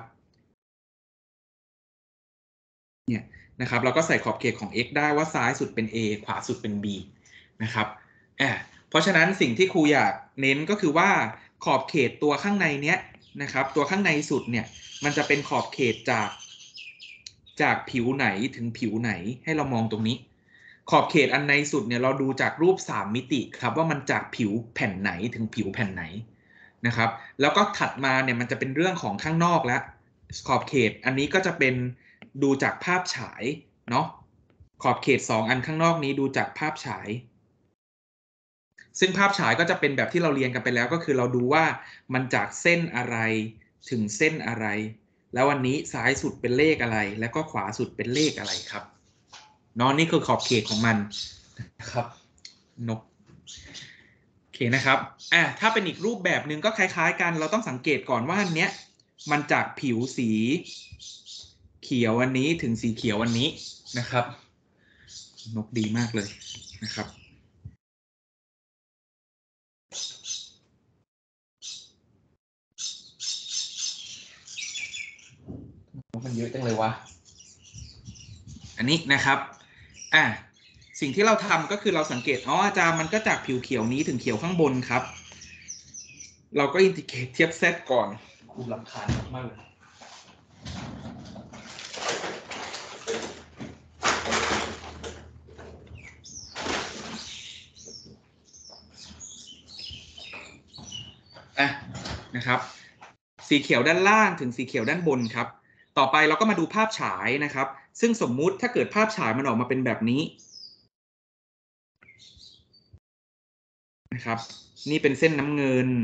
เนี่ยนะครับเราก็ใส่ขอบเขตของ x ได้ว่าซ้ายสุดเป็น a ขวาสุดเป็น b นะครับเพราะฉะนั้นสิ่งที่ครูอยากเน้นก็คือว่าขอบเขตตัวข้างในเนี้ยนะครับตัวข้างในสุดเนี่ยมันจะเป็นขอบเขตจากผิวไหนถึงผิวไหนให้เรามองตรงนี้ขอบเขตอันในสุดเนี่ยเราดูจากรูป3มิติครับว่ามันจากผิวแผ่นไหนถึงผิวแผ่นไหนนะครับแล้วก็ถัดมาเนี่ยมันจะเป็นเรื่องของข้างนอกแล้วขอบเขตอันนี้ก็จะเป็นดูจากภาพฉายเนาะขอบเขต2อันข้างนอกนี้ดูจากภาพฉายซึ่งภาพฉายก็จะเป็นแบบที่เราเรียนกันไปแล้วก็คือเราดูว่ามันจากเส้นอะไรถึงเส้นอะไรแล้ววันนี้ซ้ายสุดเป็นเลขอะไรแล้วก็ขวาสุดเป็นเลขอะไรครับเนาะนี่คือขอบเขตของมันนะครับนกโอเคนะครับถ้าเป็นอีกรูปแบบหนึ่งก็คล้ายๆกันเราต้องสังเกตก่อนว่าอันเนี้ยมันจากผิวสีเขียวอันนี้ถึงสีเขียวอันนี้นะครับนกดีมากเลยนะครับมันเยอะจังเลยวะอันนี้นะครับสิ่งที่เราทำก็คือเราสังเกตอาจารย์มันก็จากผิวเขียวนี้ถึงเขียวข้างบนครับเราก็อินทิเกรตเทียบเซตก่อนครูรำคาญมากเลยนะครับสีเขียวด้านล่างถึงสีเขียวด้านบนครับต่อไปเราก็มาดูภาพฉายนะครับซึ่งสมมุติถ้าเกิดภาพฉายมันออกมาเป็นแบบนี้นะครับนี่เป็นเส้นน้ำเงิน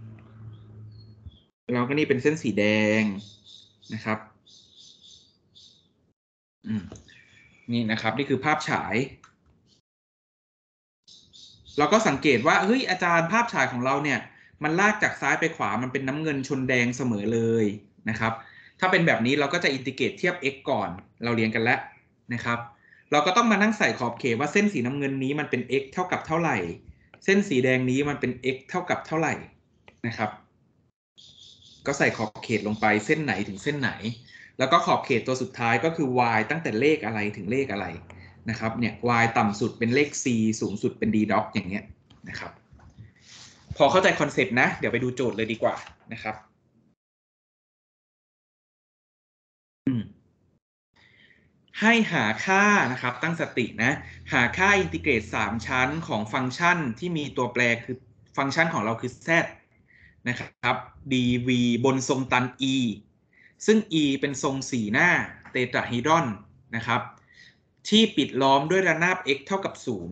แล้วก็นี่เป็นเส้นสีแดงนะครับนี่นะครับนี่คือภาพฉายเราก็สังเกตว่าเฮ้ยอาจารย์ภาพฉายของเราเนี่ยมันลากจากซ้ายไปขวามันเป็นน้ำเงินชนแดงเสมอเลยนะครับถ้าเป็นแบบนี้เราก็จะอินทิเกรตเทียบ x ก่อนเราเรียนกันแล้วนะครับเราก็ต้องมานั่งใส่ขอบเขตว่าเส้นสีน้ำเงินนี้มันเป็น x เท่ากับเท่าไหร่เส้นสีแดงนี้มันเป็น x เท่ากับเท่าไหร่นะครับก็ใส่ขอบเขตลงไปเส้นไหนถึงเส้นไหนแล้วก็ขอบเขตตัวสุดท้ายก็คือ y ตั้งแต่เลขอะไรถึงเลขอะไรนะครับเนี่ย y ต่ำสุดเป็นเลข c สูงสุดเป็น d dot อย่างเงี้ยนะครับพอเข้าใจคอนเซปต์นะเดี๋ยวไปดูโจทย์เลยดีกว่านะครับให้หาค่านะครับตั้งสตินะหาค่าอินทิเกรต3ชั้นของฟังก์ชันที่มีตัวแปรคือฟังก์ชันของเราคือ z นะครับ dv บนทรงตัน e ซึ่ง e เป็นทรง4หน้าเตตราไฮดรอนนะครับที่ปิดล้อมด้วยระนาบ x เท่ากับ0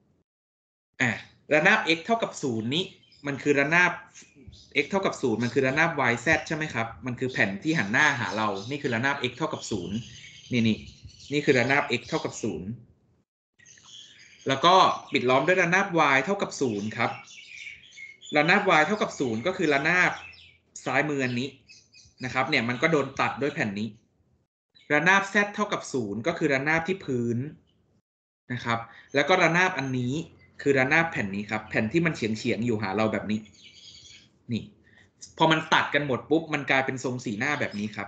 ระนาบ x เท่ากับ0นี้มันคือระนาบ x เท่ากับ0มันคือระนาบ yz ใช่ไหมครับมันคือแผ่นที่หันหน้าหาเรานี่คือระนาบ x เท่ากับ0นี่คือระนาบ x เท่ากับ0แล้วก็ปิดล้อมด้วยระนาบ y เท่ากับ0ครับระนาบ y เท่ากับ0ก็คือระนาบซ้ายมืออันนี้นะครับเนี่ยมันก็โดนตัดด้วยแผ่นนี้ระนาบ z เท่ากับ0ก็คือระนาบที่พื้นนะครับแล้วก็ระนาบอันนี้คือระนาบแผ่นนี้ครับแผ่นที่มันเฉียงอยู่หาเราแบบนี้นี่พอมันตัดกันหมดปุ๊บมันกลายเป็นทรง4หน้าแบบนี้ครับ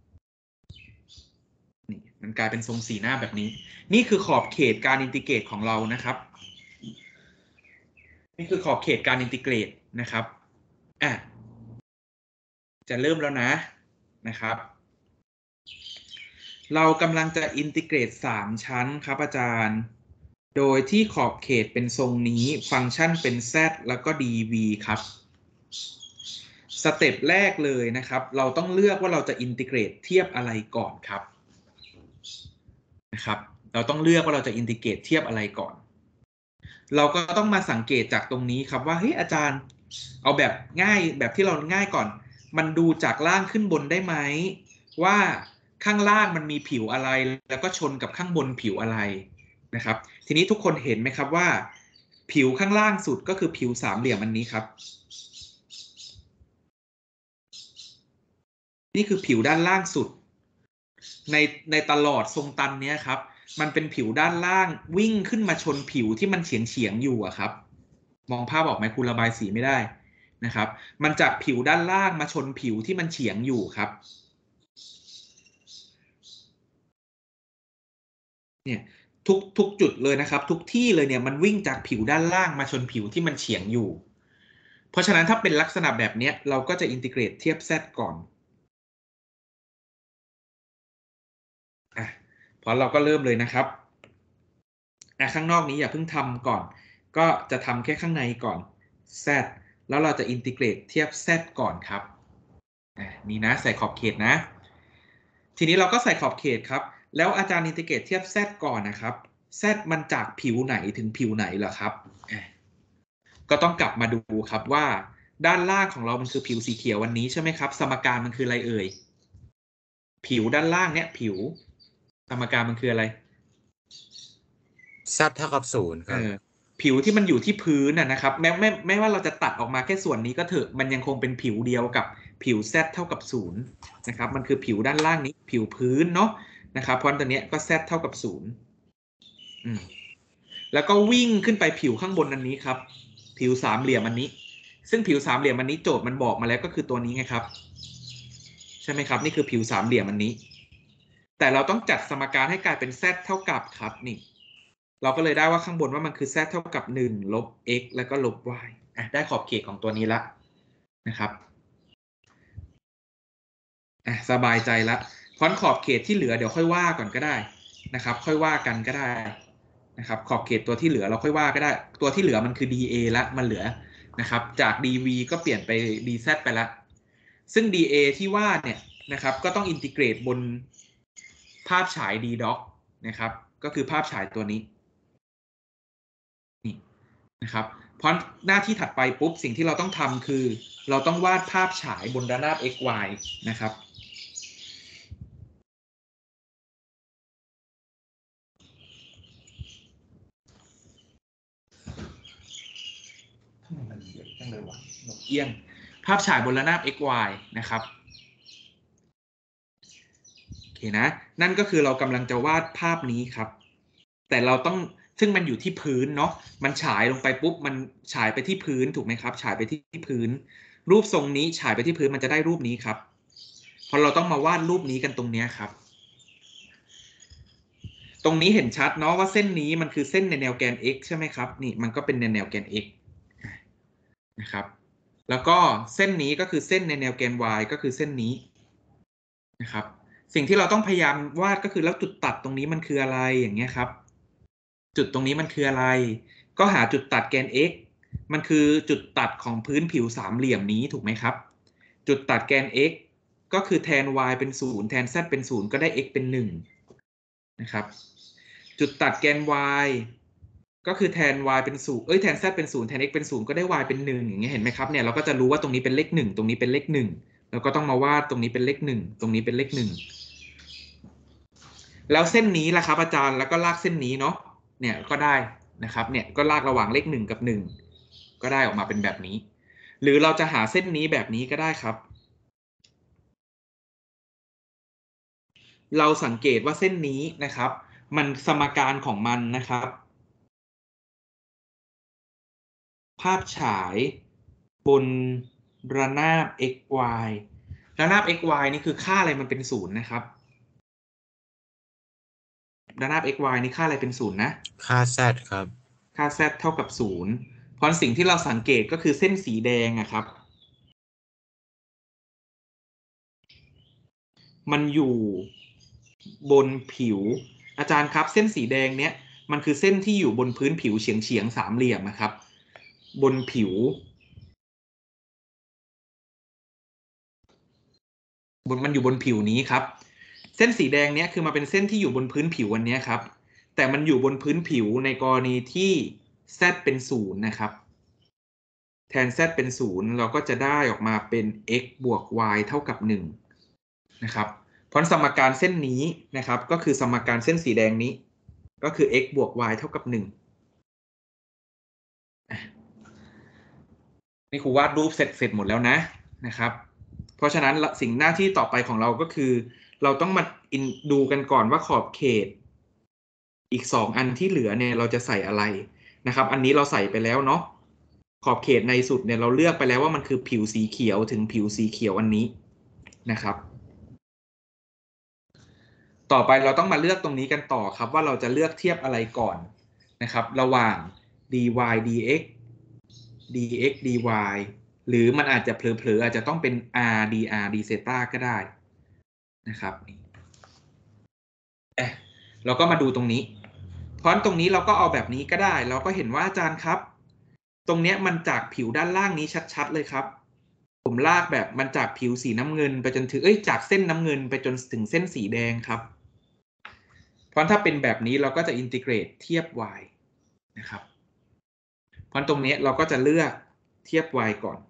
นี่มันกลายเป็นทรง4หน้าแบบนี้นี่คือขอบเขตการอินทิเกรตของเรานะครับนี่คือขอบเขตการอินทิเกรตนะครับจะเริ่มแล้วนะครับเรากำลังจะอินทิเกรต3ชั้นครับอาจารย์โดยที่ขอบเขตเป็นทรงนี้ฟังก์ชันเป็น z แล้วก็ dv ครับสเต็ปแรกเลยนะครับเราต้องเลือกว่าเราจะอินทิเกรตเทียบอะไรก่อนครับนะครับเราต้องเลือกว่าเราจะอินทิเกรตเทียบอะไรก่อนเราก็ต้องมาสังเกตจากตรงนี้ครับว่าเฮ้ยอาจารย์เอาแบบง่ายแบบที่เราง่ายก่อนมันดูจากล่างขึ้นบนได้ไหมว่าข้างล่างมันมีผิวอะไรแล้วก็ชนกับข้างบนผิวอะไรนะครับทีนี้ทุกคนเห็นไหมครับว่าผิวข้างล่างสุดก็คือผิวสามเหลี่ยมอันนี้ครับนี่คือผิวด้านล่างสุดในตลอดทรงตันเนี้ยครับมันเป็นผิวด้านล่างวิ่งขึ้นมาชนผิวที่มันเฉียงอยู่อะครับมองภาพออกไหมครูระบายสีไม่ได้นะครับมันจากผิวด้านล่างมาชนผิวที่มันเฉียงอยู่ครับเนี่ยทุกจุดเลยนะครับทุกที่เลยเนี่ยมันวิ่งจากผิวด้านล่างมาชนผิวที่มันเฉียงอยู่เพราะฉะนั้นถ้าเป็นลักษณะแบบนี้เราก็จะอินทิเกรตเทียบ z ก่อนเพราะเราก็เริ่มเลยนะครับข้างนอกนี้อย่าเพิ่งทำก่อนก็จะทำแค่ข้างในก่อน z แล้วเราจะอินทิเกรตเทียบ z ก่อนครับนี่นะใส่ขอบเขตนะทีนี้เราก็ใส่ขอบเขตครับแล้วอาจารย์อินทิเกรตเทียบ z ก่อนนะครับ z มันจากผิวไหนถึงผิวไหนเหรอครับก็ต้องกลับมาดูครับว่าด้านล่างของเรามันคือผิวสีเขียววันนี้ใช่ไหมครับสมการมันคืออะไรเอ่ยผิวด้านล่างเนี่ยผิวสมการมันคืออะไร z เท่ากับ0ครับผิวที่มันอยู่ที่พื้นนะครับแม้ว่าเราจะตัดออกมาแค่ส่วนนี้ก็เถอะมันยังคงเป็นผิวเดียวกับผิว z เท่ากับ0นะครับมันคือผิวด้านล่างนี้ผิวพื้นเนาะนะครับเพราะตัวนี้ก็ z เท่ากับ0แล้วก็วิ่งขึ้นไปผิวข้างบนอันนี้ครับผิวสามเหลี่ยมอันนี้ซึ่งผิวสามเหลี่ยมอันนี้โจทย์มันบอกมาแล้วก็คือตัวนี้ไงครับใช่ไหมครับนี่คือผิวสามเหลี่ยมอันนี้แต่เราต้องจัดสมการให้กลายเป็น z เท่ากับครับนี่เราก็เลยได้ว่าข้างบนว่ามันคือ z เท่ากับ1ลบ x แล้วก็ลบ y ได้ขอบเขตของตัวนี้ละนะครับสบายใจละเพราะขอบเขตที่เหลือเดี๋ยวค่อยว่าก่อนก็ได้นะครับค่อยว่ากันก็ได้นะครับขอบเขตตัวที่เหลือเราค่อยว่าก็ได้ตัวที่เหลือมันคือ dA ละมันเหลือนะครับจาก dv ก็เปลี่ยนไป dz ไปละซึ่ง dA ที่ว่าเนี่ยนะครับก็ต้องอินทิเกรตบนภาพฉาย ddoc นะครับก็คือภาพฉายตัวนี้นี่นะครับเพราะหน้าที่ถัดไปปุ๊บสิ่งที่เราต้องทำคือเราต้องวาดภาพฉายบนระนาบ xy นะครับทำไมมันเยอะจังเลยวะนกเอี้ยงภาพฉายบนระนาบ xy นะครับโอเคนะนั่นก็คือเรากำลังจะวาดภาพนี้ครับแต่เราต้องซึ่งมันอยู่ที่พื้นเนาะมันฉายลงไปปุ๊บมันฉายไปที่พื้นถูกไหมครับฉายไปที่พื้นรูปทรงนี้ฉายไปที่พื้นมันจะได้รูปนี้ครับเพราะเราต้องมาวาดรูปนี้กันตรงนี้ครับตรงนี้เห็นชัดเนาะว่าเส้นนี้มันคือเส้นในแนวแกน x ใช่ไหมครับนี่มันก็เป็นในแนวแกน x นะครับแล้วก็เส้นนี้ก็คือเส้นในแนวแกน y ก็คือเส้นนี้นะครับสิ่งที่เราต้องพยายามวาดก็คือแล้วจุดตัดตรงนี้มันคืออะไรอย่างเงี้ยครับจุดตรงนี้มันคืออะไรก็หาจุดตัดแกน x มันคือจุดตัดของพื้นผิวสามเหลี่ยมนี้ถูกไหมครับจุดตัดแกน x ก็คือแทน y เป็น0แทน z เป็น0ก็ได้ x เป็น1นะครับจุดตัดแกน y ก็คือแทน y เป็น0แทน z เป็น0แทน x เป็น0ก็ได้ y เป็น1อย่างเงี้ยเห็นไหมครับเนี่ยเราก็จะรู้ว่าตรงนี้เป็นเลข1ตรงนี้เป็นเลข1แล้วก็ต้องมาวาดตรงนี้เป็นเลข1ตรงนี้เป็นเลข1แล้วเส้นนี้ล่ะครับอาจารย์แล้วก็ลากเส้นนี้เนาะเนี่ยก็ได้นะครับเนี่ยก็ลากระหว่างเลข1กับ1ก็ได้ออกมาเป็นแบบนี้หรือเราจะหาเส้นนี้แบบนี้ก็ได้ครับเราสังเกตว่าเส้นนี้นะครับมันสมการของมันนะครับภาพฉายบนระนาบ xy ระนาบ xy นี่คือค่าอะไรมันเป็น0นะครับระนาบ xy นี่ค่าอะไรเป็น0นะค่า z ครับค่า z เท่ากับ0เพราะสิ่งที่เราสังเกตก็คือเส้นสีแดงครับมันอยู่บนผิวอาจารย์ครับเส้นสีแดงเนี้ยมันคือเส้นที่อยู่บนพื้นผิวเฉียงสามเหลี่ยมนะครับบนผิวมันอยู่บนผิวนี้ครับเส้นสีแดงเนี้ยคือมาเป็นเส้นที่อยู่บนพื้นผิววันนี้ครับแต่มันอยู่บนพื้นผิวในกรณีที่ z เป็น0นะครับแทน z เป็น0เราก็จะได้ออกมาเป็น x บวก y เท่ากับ1นะครับเพราะสมการเส้นนี้นะครับก็คือสมการเส้นสีแดงนี้ก็คือ x บวก y เท่ากับ1นี่ครูวาดรูปเสร็จหมดแล้วนะครับเพราะฉะนั้นสิ่งหน้าที่ต่อไปของเราก็คือเราต้องมาดูกันก่อนว่าขอบเขตอีก2อันที่เหลือเนี่ยเราจะใส่อะไรนะครับอันนี้เราใส่ไปแล้วเนาะขอบเขตในสุดเนี่ยเราเลือกไปแล้วว่ามันคือผิวสีเขียวถึงผิวสีเขียวอันนี้นะครับต่อไปเราต้องมาเลือกตรงนี้กันต่อครับว่าเราจะเลือกเทียบอะไรก่อนนะครับระหว่าง dy dx dx dy หรือมันอาจจะเผลอๆอาจจะต้องเป็น r dr d เซตาก็ได้นะครับเราก็มาดูตรงนี้เพราะตรงนี้เราก็เอาแบบนี้ก็ได้เราก็เห็นว่าอาจารย์ครับตรงเนี้ยมันจากผิวด้านล่างนี้ชัดๆเลยครับผมลากแบบมันจากผิวสีน้ำเงินไปจนถึงจากเส้นน้ำเงินไปจนถึงเส้นสีแดงครับเพราะถ้าเป็นแบบนี้เราก็จะอินทิเกรตเทียบ y นะครับเพราะตรงนี้เราก็จะเลือกเทียบ y ก่อน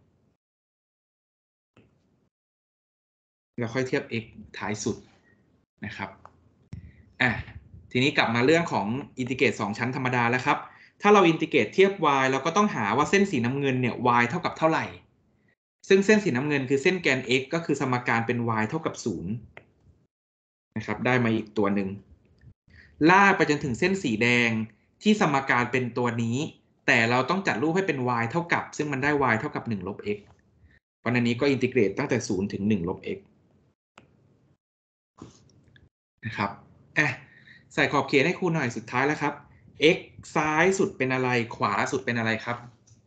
แล้วค่อยเทียบ x ท้ายสุดนะครับทีนี้กลับมาเรื่องของอินทิเกรต2ชั้นธรรมดาแล้วครับถ้าเราอินทิเกรตเทียบ y เราก็ต้องหาว่าเส้นสีน้ำเงินเนี่ย y เท่ากับเท่าไหร่ซึ่งเส้นสีน้ำเงินคือเส้นแกน x ก็คือสมการเป็น y เท่ากับ0นะครับได้มาอีกตัวหนึ่งลากไปจนถึงเส้นสีแดงที่สมการเป็นตัวนี้แต่เราต้องจัดรูปให้เป็น y เท่ากับซึ่งมันได้ y เท่ากับ1 ลบ x เพราะในนี้ก็อินทิเกรตตั้งแต่0ถึง1 ลบ x นะครับใส่ขอบเขตให้ครูหน่อยสุดท้ายแล้วครับ x ซ้ายสุดเป็นอะไรขวาสุดเป็นอะไรครับ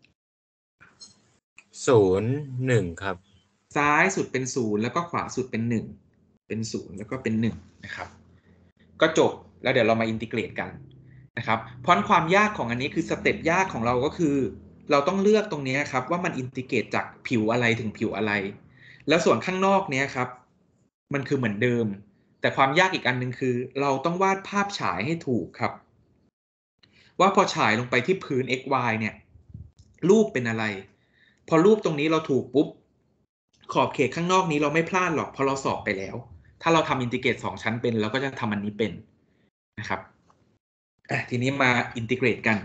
0 1ครับซ้ายสุดเป็น0แล้วก็ขวาสุดเป็น1เป็น0แล้วก็เป็น1นะครับก็จบแล้วเดี๋ยวเรามาอินทิเกรตกันนะครับเพราะความยากของอันนี้คือสเต็ปยากของเราก็คือเราต้องเลือกตรงนี้ครับว่ามันอินทิเกรตจากผิวอะไรถึงผิวอะไรแล้วส่วนข้างนอกเนี้ยครับมันคือเหมือนเดิมแต่ความยากอีกอันหนึ่งคือเราต้องวาดภาพฉายให้ถูกครับว่าพอฉายลงไปที่พื้น xy เนี่ยรูปเป็นอะไรพอรูปตรงนี้เราถูกปุ๊บขอบเขตข้างนอกนี้เราไม่พลาดหรอกเพราะเราสอบไปแล้วถ้าเราทำอินทิเกรต2ชั้นเป็นเราก็จะทำอันนี้เป็นนะครับทีนี้มาอินทิเกรตกัน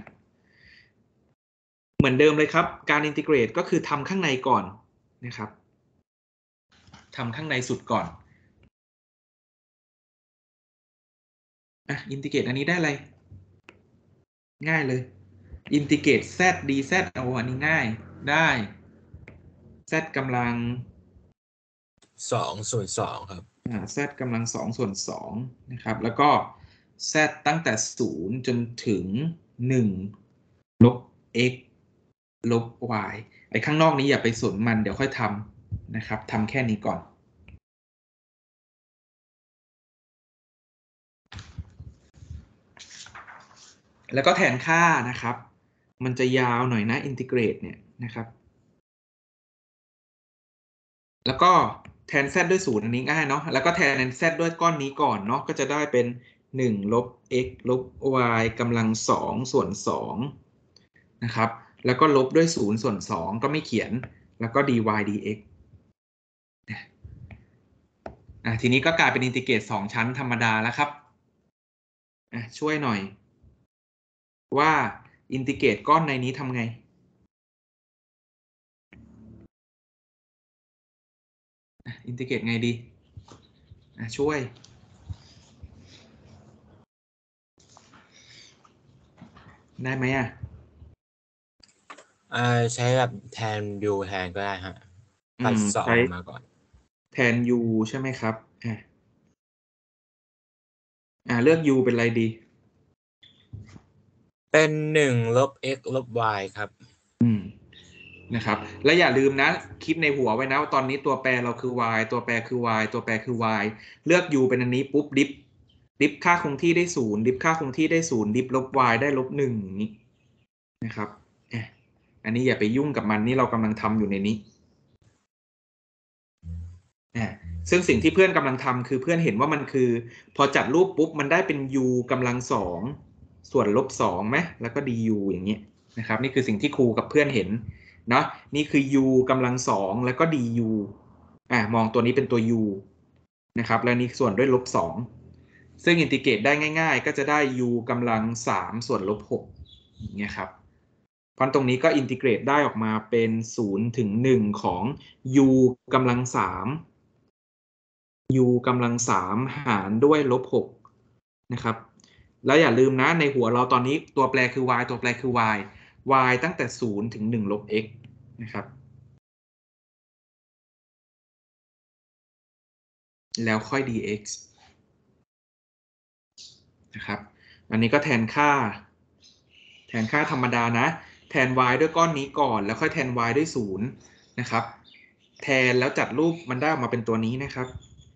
เหมือนเดิมเลยครับการอินทิเกรตก็คือทำข้างในก่อนนะครับทำข้างในสุดก่อนอินทิเกรตอันนี้ได้อะไรง่ายเลยอินทิเกรต z dz เอาอันนี้ง่ายได้ z กำลัง 2 0 2ครับ z กำลัง2ส่วน2นะครับแล้วก็ z ตั้งแต่0จนถึง1ลบ x ลบ y ไอ้ข้างนอกนี้อย่าไปสนมันเดี๋ยวค่อยทำนะครับทำแค่นี้ก่อนแล้วก็แทนค่านะครับมันจะยาวหน่อยนะอินทิเกรตเนี่ยนะครับแล้วก็แทน z ด้วย0อันนี้ง่ายเนาะแล้วก็แทน z ด้วยก้อนนี้ก่อนเนาะก็จะได้เป็น1ลบ x ลบ y กำลัง2ส่วน2นะครับแล้วก็ลบด้วย0ส่วน2ก็ไม่เขียนแล้วก็ dy dx ทีนี้ก็กลายเป็นอินทิเกรต2ชั้นธรรมดาแล้วครับช่วยหน่อยว่าอินทิเกรตก้อนในนี้ทำไงอินทิเกรตไงดีช่วยได้ไหมใช้แบบแทน u แทนก็ได้ฮะตัด2ออกมาก่อนแทน u ใช่ไหมครับเลือก u เป็นอะไรดีเป็น1ลบ x ลบ y ครับนะครับและอย่าลืมนะคิดในหัวไว้นะว่าตอนนี้ตัวแปรเราคือ y ตัวแปรคือ y ตัวแปรคือ y เลือก u เป็นอันนี้ปุ๊บดิฟค่าคงที่ได้0ดิฟค่าคงที่ได้0ดิฟลบ y ได้ลบ1อย่างนี้นะครับอันนี้อย่าไปยุ่งกับมันนี่เรากำลังทำอยู่ในนี้ซึ่งสิ่งที่เพื่อนกำลังทำคือเพื่อนเห็นว่ามันคือพอจัดรูปปุ๊บมันได้เป็น u กำลัง2ส่วนลบ2ไหมแล้วก็ du อย่างนี้นะครับนี่คือสิ่งที่ครูกับเพื่อนเห็นเนาะนี่คือ u กำลัง2แล้วก็ du มองตัวนี้เป็นตัว u นะครับแล้วนี่ส่วนด้วยลบ2ซึ่งอินทิเกรตได้ง่ายๆก็จะได้ u กำลัง3ส่วนลบ6อย่างเงี้ยครับเพราะตรงนี้ก็อินทิเกรตได้ออกมาเป็น0ถึง1ของ u กำลัง3 u กำลัง3หารด้วยลบ6นะครับแล้วอย่าลืมนะในหัวเราตอนนี้ตัวแปรคือ y ตัวแปรคือ y y ตั้งแต่0ถึง1ลบ x นะครับแล้วค่อย dx นะครับอันนี้ก็แทนค่าธรรมดานะแทน y ด้วยก้อนนี้ก่อนแล้วค่อยแทน y ด้วย0นะครับแทนแล้วจัดรูปมันได้ออกมาเป็นตัวนี้นะครับ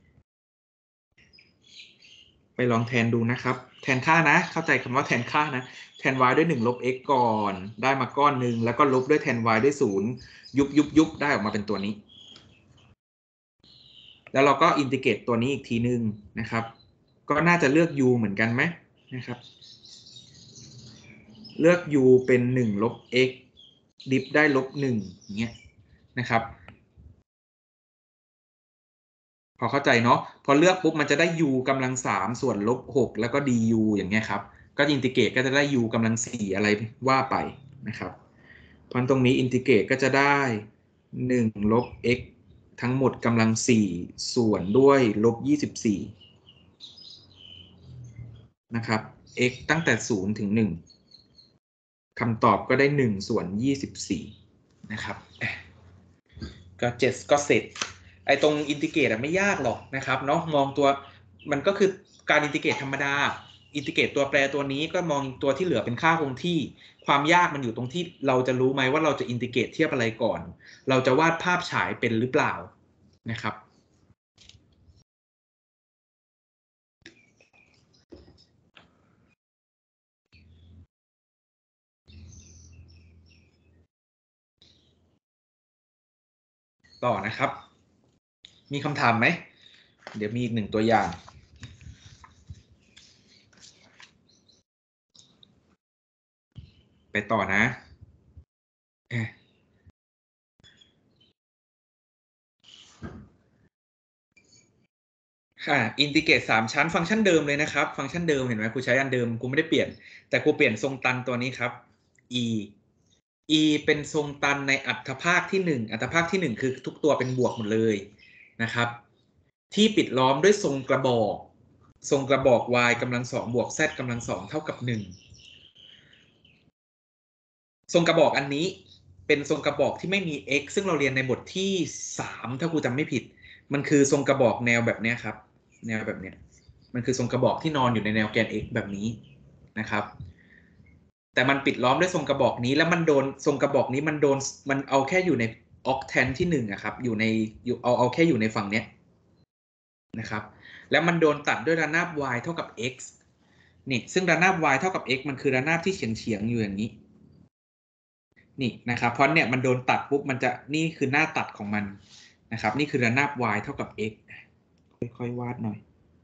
ไปลองแทนดูนะครับแทนค่านะเข้าใจคำว่าแทนค่านะแทน y ด้วย1ลบ x ก่อนได้มาก้อนหนึ่งแล้วก็ลบด้วยแทน y ด้วย0ยุบได้ออกมาเป็นตัวนี้แล้วเราก็อินทิเกรตตัวนี้อีกทีนึงนะครับก็น่าจะเลือก u เหมือนกันไหมนะครับเลือก u เป็น1ลบ x ดิฟได้ลบ1อย่างเงี้ยนะครับพอเข้าใจเนาะพอเลือกปุ๊บมันจะได้ u กำลัง3ส่วนลบ6แล้วก็ du อย่างเงี้ยครับก็อินทิเกรตก็จะได้ u กำลัง4อะไรว่าไปนะครับเพราะตรงนี้อินทิเกรตก็จะได้1ลบ x ทั้งหมดกำลัง4ส่วนด้วยลบ24นะครับ x ตั้งแต่0ถึง1คำตอบก็ได้1ส่วน24นะครับก็7ก็เสร็จไอ้ตรงอินทิเกรตไม่ยากหรอกนะครับเนาะมองตัวมันก็คือการอินทิเกรตธรรมดาอินทิเกรตตัวแปรตัวนี้ก็มองตัวที่เหลือเป็นค่าคงที่ความยากมันอยู่ตรงที่เราจะรู้ไหมว่าเราจะอินทิเกรตเทียบอะไรก่อนเราจะวาดภาพฉายเป็นหรือเปล่านะครับต่อนะครับมีคำถามไหมเดี๋ยวมีอีก1ตัวอย่างไปต่อนะอินทิเกรต3ชั้นฟังก์ชันเดิมเลยนะครับฟังก์ชันเดิมเห็นไหมครูใช้อันเดิมครูไม่ได้เปลี่ยนแต่ครูเปลี่ยนทรงตันตัวนี้ครับ e เป็นทรงตันในอัตภาคที่1อัตภาคที่1คือทุกตัวเป็นบวกหมดเลยนะครับที่ปิดล้อมด้วยทรงกระบอกy กำลัง2บวก z กำลัง2เท่ากับ1ทรงกระบอกอันนี้เป็นทรงกระบอกที่ไม่มี x ซึ่งเราเรียนในบทที่3ถ้าครูจำไม่ผิดมันคือทรงกระบอกแนวแบบนี้ครับแนวแบบนี้มันคือทรงกระบอกที่นอนอยู่ในแนวแกน x แบบนี้นะครับแต่มันปิดล้อมด้วยทรงกระบอกนี้แล้วมันโดนทรงกระบอกนี้มันเอาแค่อยู่ในออกแทนที่1อะครับอยู่ในเอาแค่อยู่ในฝั่งเนี้ยนะครับแล้วมันโดนตัดด้วยระนาบ y เท่ากับ x นี่ซึ่งระนาบ y เท่ากับ x มันคือระนาบที่เฉียงอยู่อย่างนี้นี่นะครับเพราะเนี่ยมันโดนตัดปุ๊บมันจะนี่คือหน้าตัดของมันนะครับนี่คือระนาบ y เท่ากับ x ค่อยๆวาดหน่อย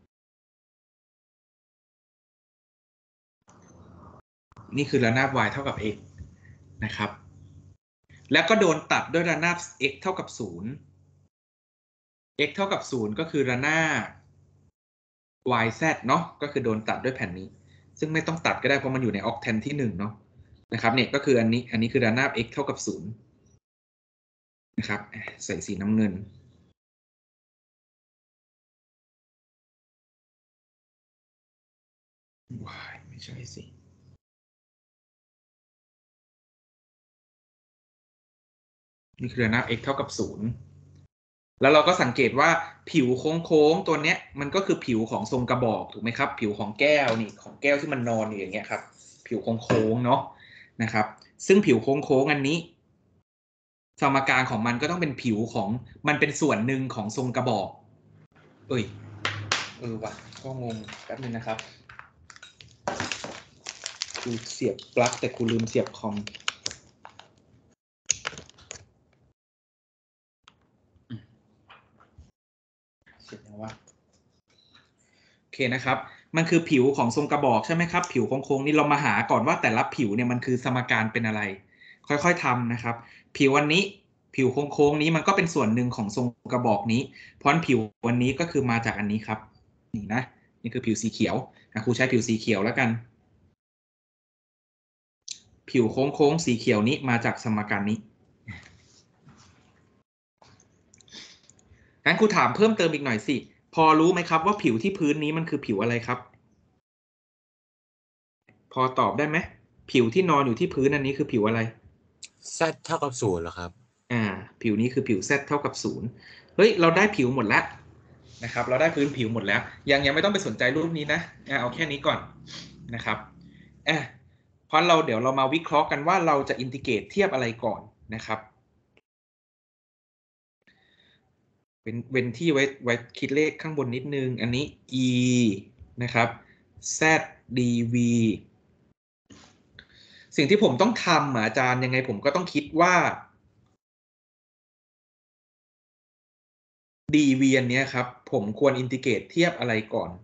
นี่คือระนาบ y เท่ากับ x นะครับแล้วก็โดนตัดด้วยระนาบ x เท่ากับ0 x เท่ากับ0ก็คือระนาบ yz เนาะก็คือโดนตัดด้วยแผ่นนี้ซึ่งไม่ต้องตัดก็ได้เพราะมันอยู่ในออกแทนที่1เนาะนะครับเนี่ยก็คืออันนี้คือระนาบ x เท่ากับ0นะครับใส่สีน้ำเงินว้ายไม่ใช่สินี่คือระนาบ x เท่ากับ0แล้วเราก็สังเกตว่าผิวโค้งๆตัวเนี้ยมันก็คือผิวของทรงกระบอกถูกไหมครับผิวของแก้วนี่ของแก้วที่มันนอนอยู่อย่างเงี้ยครับผิวโค้งๆเนาะนะครับซึ่งผิวโค้งๆอันนี้สมการของมันก็ต้องเป็นผิวของมันเป็นส่วนหนึ่งของทรงกระบอกว่ะก็งงแป๊บนึงนะครับกูเสียบปลั๊กแต่กูลืมเสียบคอมเสียบยังวะโอเคนะครับมันคือผิวของทรงกระบอกใช่ไหมครับผิวโค้งๆนี่เรามาหาก่อนว่าแต่ละผิวเนี่ยมันคือสมการเป็นอะไรค่อยๆทำนะครับผิววันนี้ผิวโค้งๆนี้มันก็เป็นส่วนหนึ่งของทรงกระบอกนี้เพราะผิววันนี้ก็คือมาจากอันนี้ครับนี่นะนี่คือผิวสีเขียวครูใช้ผิวสีเขียวแล้วกันผิวโค้งๆสีเขียวนี้มาจากสมการนี้งั้นครูถามเพิ่มเติมอีกหน่อยสิพอรู้ไหมครับว่าผิวที่พื้นนี้มันคือผิวอะไรครับพอตอบได้ไหมผิวที่นอนอยู่ที่พื้นอันนี้คือผิวอะไร z เท่ากับ0เหรอครับผิวนี้คือผิว z เท่ากับ0เฮ้ยเราได้ผิวหมดแล้วนะครับ เราได้พื้นผิวหมดแล้วยังไม่ต้องไปสนใจรูปนี้นะเอาแค่นี้ก่อนนะครับเพราะเดี๋ยวเรามาวิเคราะห์กันว่าเราจะอินทิเกรตเทียบอะไรก่อนนะครับเว้นที่ไว้คิดเลขข้างบนนิดนึงอันนี้ e นะครับ z dv สิ่งที่ผมต้องทำอาจารย์ยังไงผมก็ต้องคิดว่า dv อันนี้ครับผมควรอินทิเกรตเทียบอะไรก่อน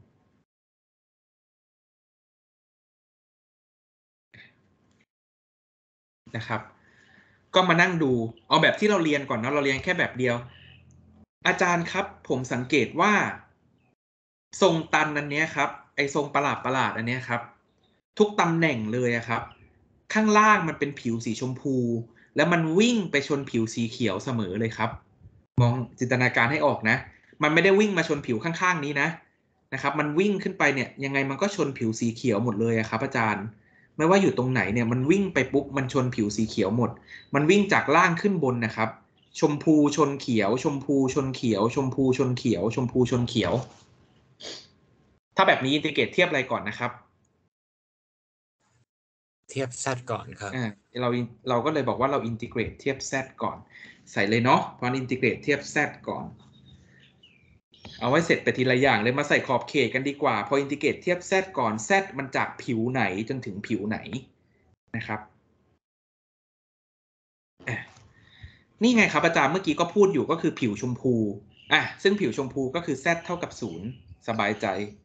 นะครับก็มานั่งดูเอาแบบที่เราเรียนก่อนเนาะเราเรียนแค่แบบเดียวอาจารย์ครับผมสังเกตว่าทรงตันอันนี้ครับไอ้ทรงประหลาดอันนี้ครับทุกตำแหน่งเลยครับข้างล่างมันเป็นผิวสีชมพูแล้วมันวิ่งไปชนผิวสีเขียวเสมอเลยครับมองจินตนาการให้ออกนะมันไม่ได้วิ่งมาชนผิวข้างๆนี้นะครับมันวิ่งขึ้นไปเนี่ยยังไงมันก็ชนผิวสีเขียวหมดเลยครับอาจารย์ไม่ว่าอยู่ตรงไหนเนี่ยมันวิ่งไปปุ๊บมันชนผิวสีเขียวหมดมันวิ่งจากล่างขึ้นบนนะครับชมพูชนเขียวชมพูชนเขียวชมพูชนเขียวชมพูชนเขียวถ้าแบบนี้อินทิเกรตเทียบอะไรก่อนนะครับเทียบ z ก่อนครับเราก็เลยบอกว่าเราอินทิเกรตเทียบ z ก่อนใส่เลยเนาะเพราะอินทิเกรตเทียบ z ก่อนเอาไว้เสร็จไปทีละอย่างเลยมาใส่ขอบเขตกันดีกว่าพออินทิเกรตเทียบ z ก่อน z มันจากผิวไหนจนถึงผิวไหนนะครับนี่ไงครับอาจารย์เมื่อกี้ก็พูดอยู่ก็คือผิวชมพูซึ่งผิวชมพูก็คือ z เท่ากับ0สบายใจ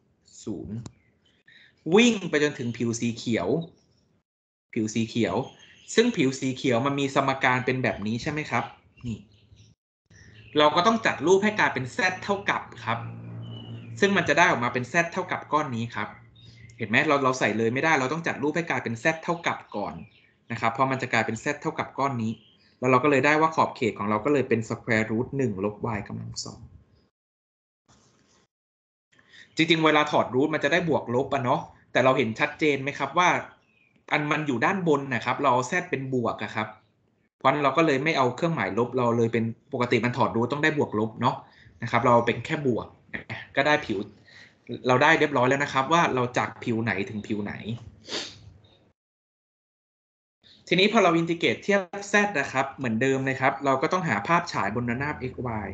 0วิ่งไปจนถึงผิวสีเขียวซึ่งผิวสีเขียวมันมีสมการเป็นแบบนี้ใช่ไหมครับนี่เราก็ต้องจัดรูปให้กลายเป็น z เท่ากับครับซึ่งมันจะได้ออกมาเป็น z เท่ากับก้อนนี้ครับเห็นไหมเราใส่เลยไม่ได้เราต้องจัดรูปให้กลายเป็น z เท่ากับก่อนนะครับเพราะมันจะกลายเป็น z เท่ากับก้อนนี้แล้วเราก็เลยได้ว่าขอบเขตของเราก็เลยเป็น square root 1 ลบ y กำลัง 2จริงๆเวลาถอดรูทมันจะได้บวกลบเนาะแต่เราเห็นชัดเจนไหมครับว่ามันอยู่ด้านบนนะครับเราแซดเป็นบวกครับเพราะนั้นเราก็เลยไม่เอาเครื่องหมายลบเราเลยเป็นปกติมันถอดรูทต้องได้บวกลบเนาะนะครับเราเป็นแค่บวกก็ได้ผิวเราได้เรียบร้อยแล้วนะครับว่าเราจากผิวไหนถึงผิวไหนทีนี้พอเราอินทิเกรตเทียบ z นะครับเหมือนเดิมเลยครับเราก็ต้องหาภาพฉายบนระนาบ x y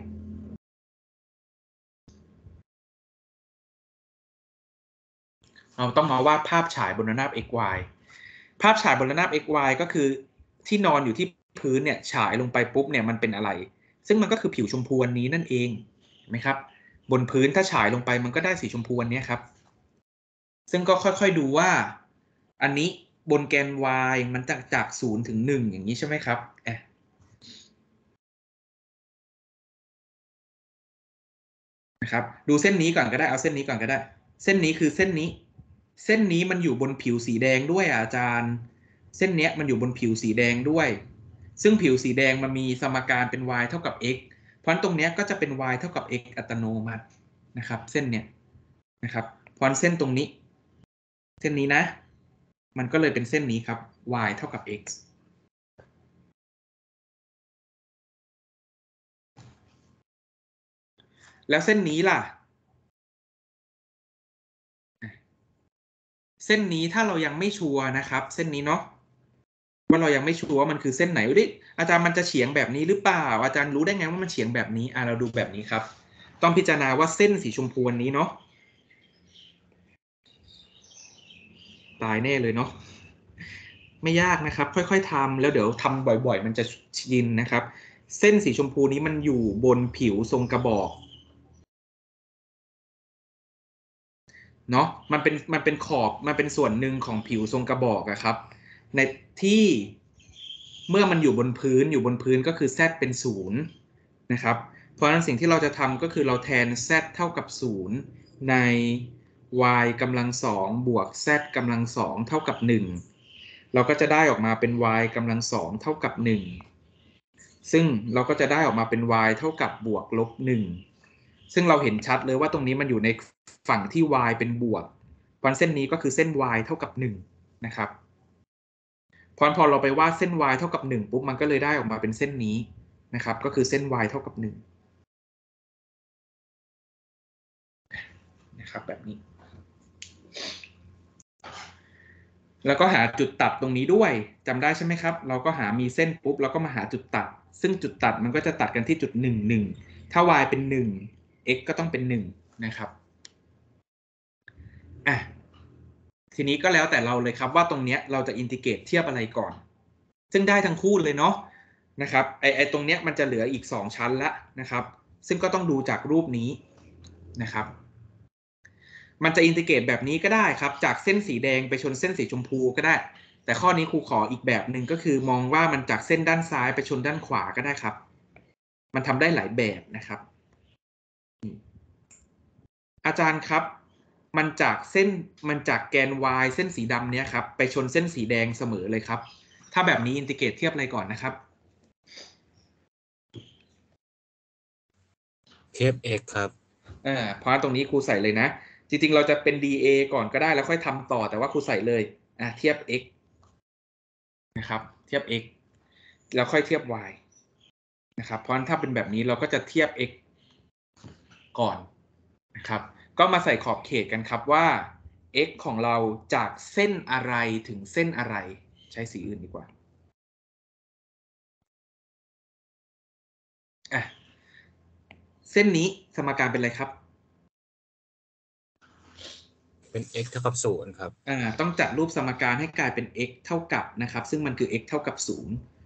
เราต้องมาวาดภาพฉายบนระนาบ xy ภาพฉายบนระนาบ xy ก็คือที่นอนอยู่ที่พื้นเนี่ยฉายลงไปปุ๊บเนี่ยมันเป็นอะไรซึ่งมันก็คือผิวชมพูอันนี้นั่นเองเห็นไหมครับบนพื้นถ้าฉายลงไปมันก็ได้สีชมพูอันนี้ครับซึ่งก็ค่อยๆดูว่าอันนี้บนแกน y มันจาก0ถึง1อย่างนี้ใช่ไหมครับนะครับดูเส้นนี้ก่อนก็ได้เอาเส้นนี้ก่อนก็ได้เส้นนี้คือเส้นนี้มันอยู่บนผิวสีแดงด้วยอาจารย์เส้นนี้มันอยู่บนผิวสีแดงด้วยซึ่งผิวสีแดงมันมีสมการเป็น y เท่ากับ x เพราะฉะนั้นตรงนี้ก็จะเป็น y เท่ากับ x อัตโนมัตินะครับเส้นเนี้ยนะครับเพราะเส้นตรงนี้เส้นนี้นะมันก็เลยเป็นเส้นนี้ครับ y เท่ากับ x แล้วเส้นนี้ล่ะเส้นนี้ถ้าเรายังไม่ชัวร์นะครับเส้นนี้เนาะว่าเรายังไม่ชัวร์ว่ามันคือเส้นไหนดิอาจารย์มันจะเฉียงแบบนี้หรือเปล่าอาจารย์รู้ได้ไงว่ามันเฉียงแบบนี้เราดูแบบนี้ครับต้องพิจารณาว่าเส้นสีชมพูอันนี้เนาะตายแน่เลยเนาะไม่ยากนะครับค่อยๆทำแล้วเดี๋ยวทำบ่อยๆมันจะชินนะครับเส้นสีชมพูนี้มันอยู่บนผิวทรงกระบอกเนาะมันเป็นขอบมันเป็นส่วนหนึ่งของผิวทรงกระบอกครับในที่เมื่อมันอยู่บนพื้นก็คือ z เป็น0นะครับเพราะฉะนั้นสิ่งที่เราจะทำก็คือเราแทน z เท่ากับ0ใน y กำลัง2บวก z กำลัง2เท่ากับ1เราก็จะได้ออกมาเป็น y กำลัง2เท่ากับ1ซึ่งเราก็จะได้ออกมาเป็น y เท่ากับบวกลบ1ซึ่งเราเห็นชัดเลยว่าตรงนี้มันอยู่ในฝั่งที่ y เป็นบวกเพราะเส้นนี้ก็คือเส้น y เท่ากับ1นะครับพอเราไปวาดเส้น y เท่ากับ1ปุ๊บมันก็เลยได้ออกมาเป็นเส้นนี้นะครับก็คือเส้น y เท่ากับ1 นะครับแบบนี้แล้วก็หาจุดตัดตรงนี้ด้วยจำได้ใช่ไหมครับเราก็หามีเส้นปุ๊บเราก็มาหาจุดตัดซึ่งจุดตัดมันก็จะตัดกันที่จุด1 1ถ้า y เป็น1 x ก็ต้องเป็น1นะครับอ่ะทีนี้ก็แล้วแต่เราเลยครับว่าตรงเนี้ยเราจะอินทิเกรตเทียบอะไรก่อนซึ่งได้ทั้งคู่เลยเนาะนะครับไอตรงเนี้ยมันจะเหลืออีก2ชั้นละนะครับซึ่งก็ต้องดูจากรูปนี้นะครับมันจะอินทิเกรตแบบนี้ก็ได้ครับจากเส้นสีแดงไปชนเส้นสีชมพูก็ได้แต่ข้อนี้ครูขออีกแบบหนึ่งก็คือมองว่ามันจากเส้นด้านซ้ายไปชนด้านขวาก็ได้ครับมันทำได้หลายแบบนะครับอาจารย์ครับมันจากแกน y เส้นสีดำเนี้ยครับไปชนเส้นสีแดงเสมอเลยครับถ้าแบบนี้อินทิเกรตเทียบอะไรก่อนนะครับเทียบ x ครับเพราะตรงนี้ครูใส่เลยนะจริงๆเราจะเป็น dA ก่อนก็ได้แล้วค่อยทำต่อแต่ว่าครูใส่เลยเทียบ x นะครับเทียบ x แล้วค่อยเทียบ y นะครับเพราะฉะนั้นถ้าเป็นแบบนี้เราก็จะเทียบ x ก่อนนะครับก็มาใส่ขอบเขตกันครับว่า x ของเราจากเส้นอะไรถึงเส้นอะไรใช้สีอื่นดีกว่าเส้นนี้สมการเป็นอะไรครับเป็น x เท่ากับ0ครับต้องจัดรูปสมการให้กลายเป็น x เท่ากับนะครับซึ่งมันคือ x เท่ากับ0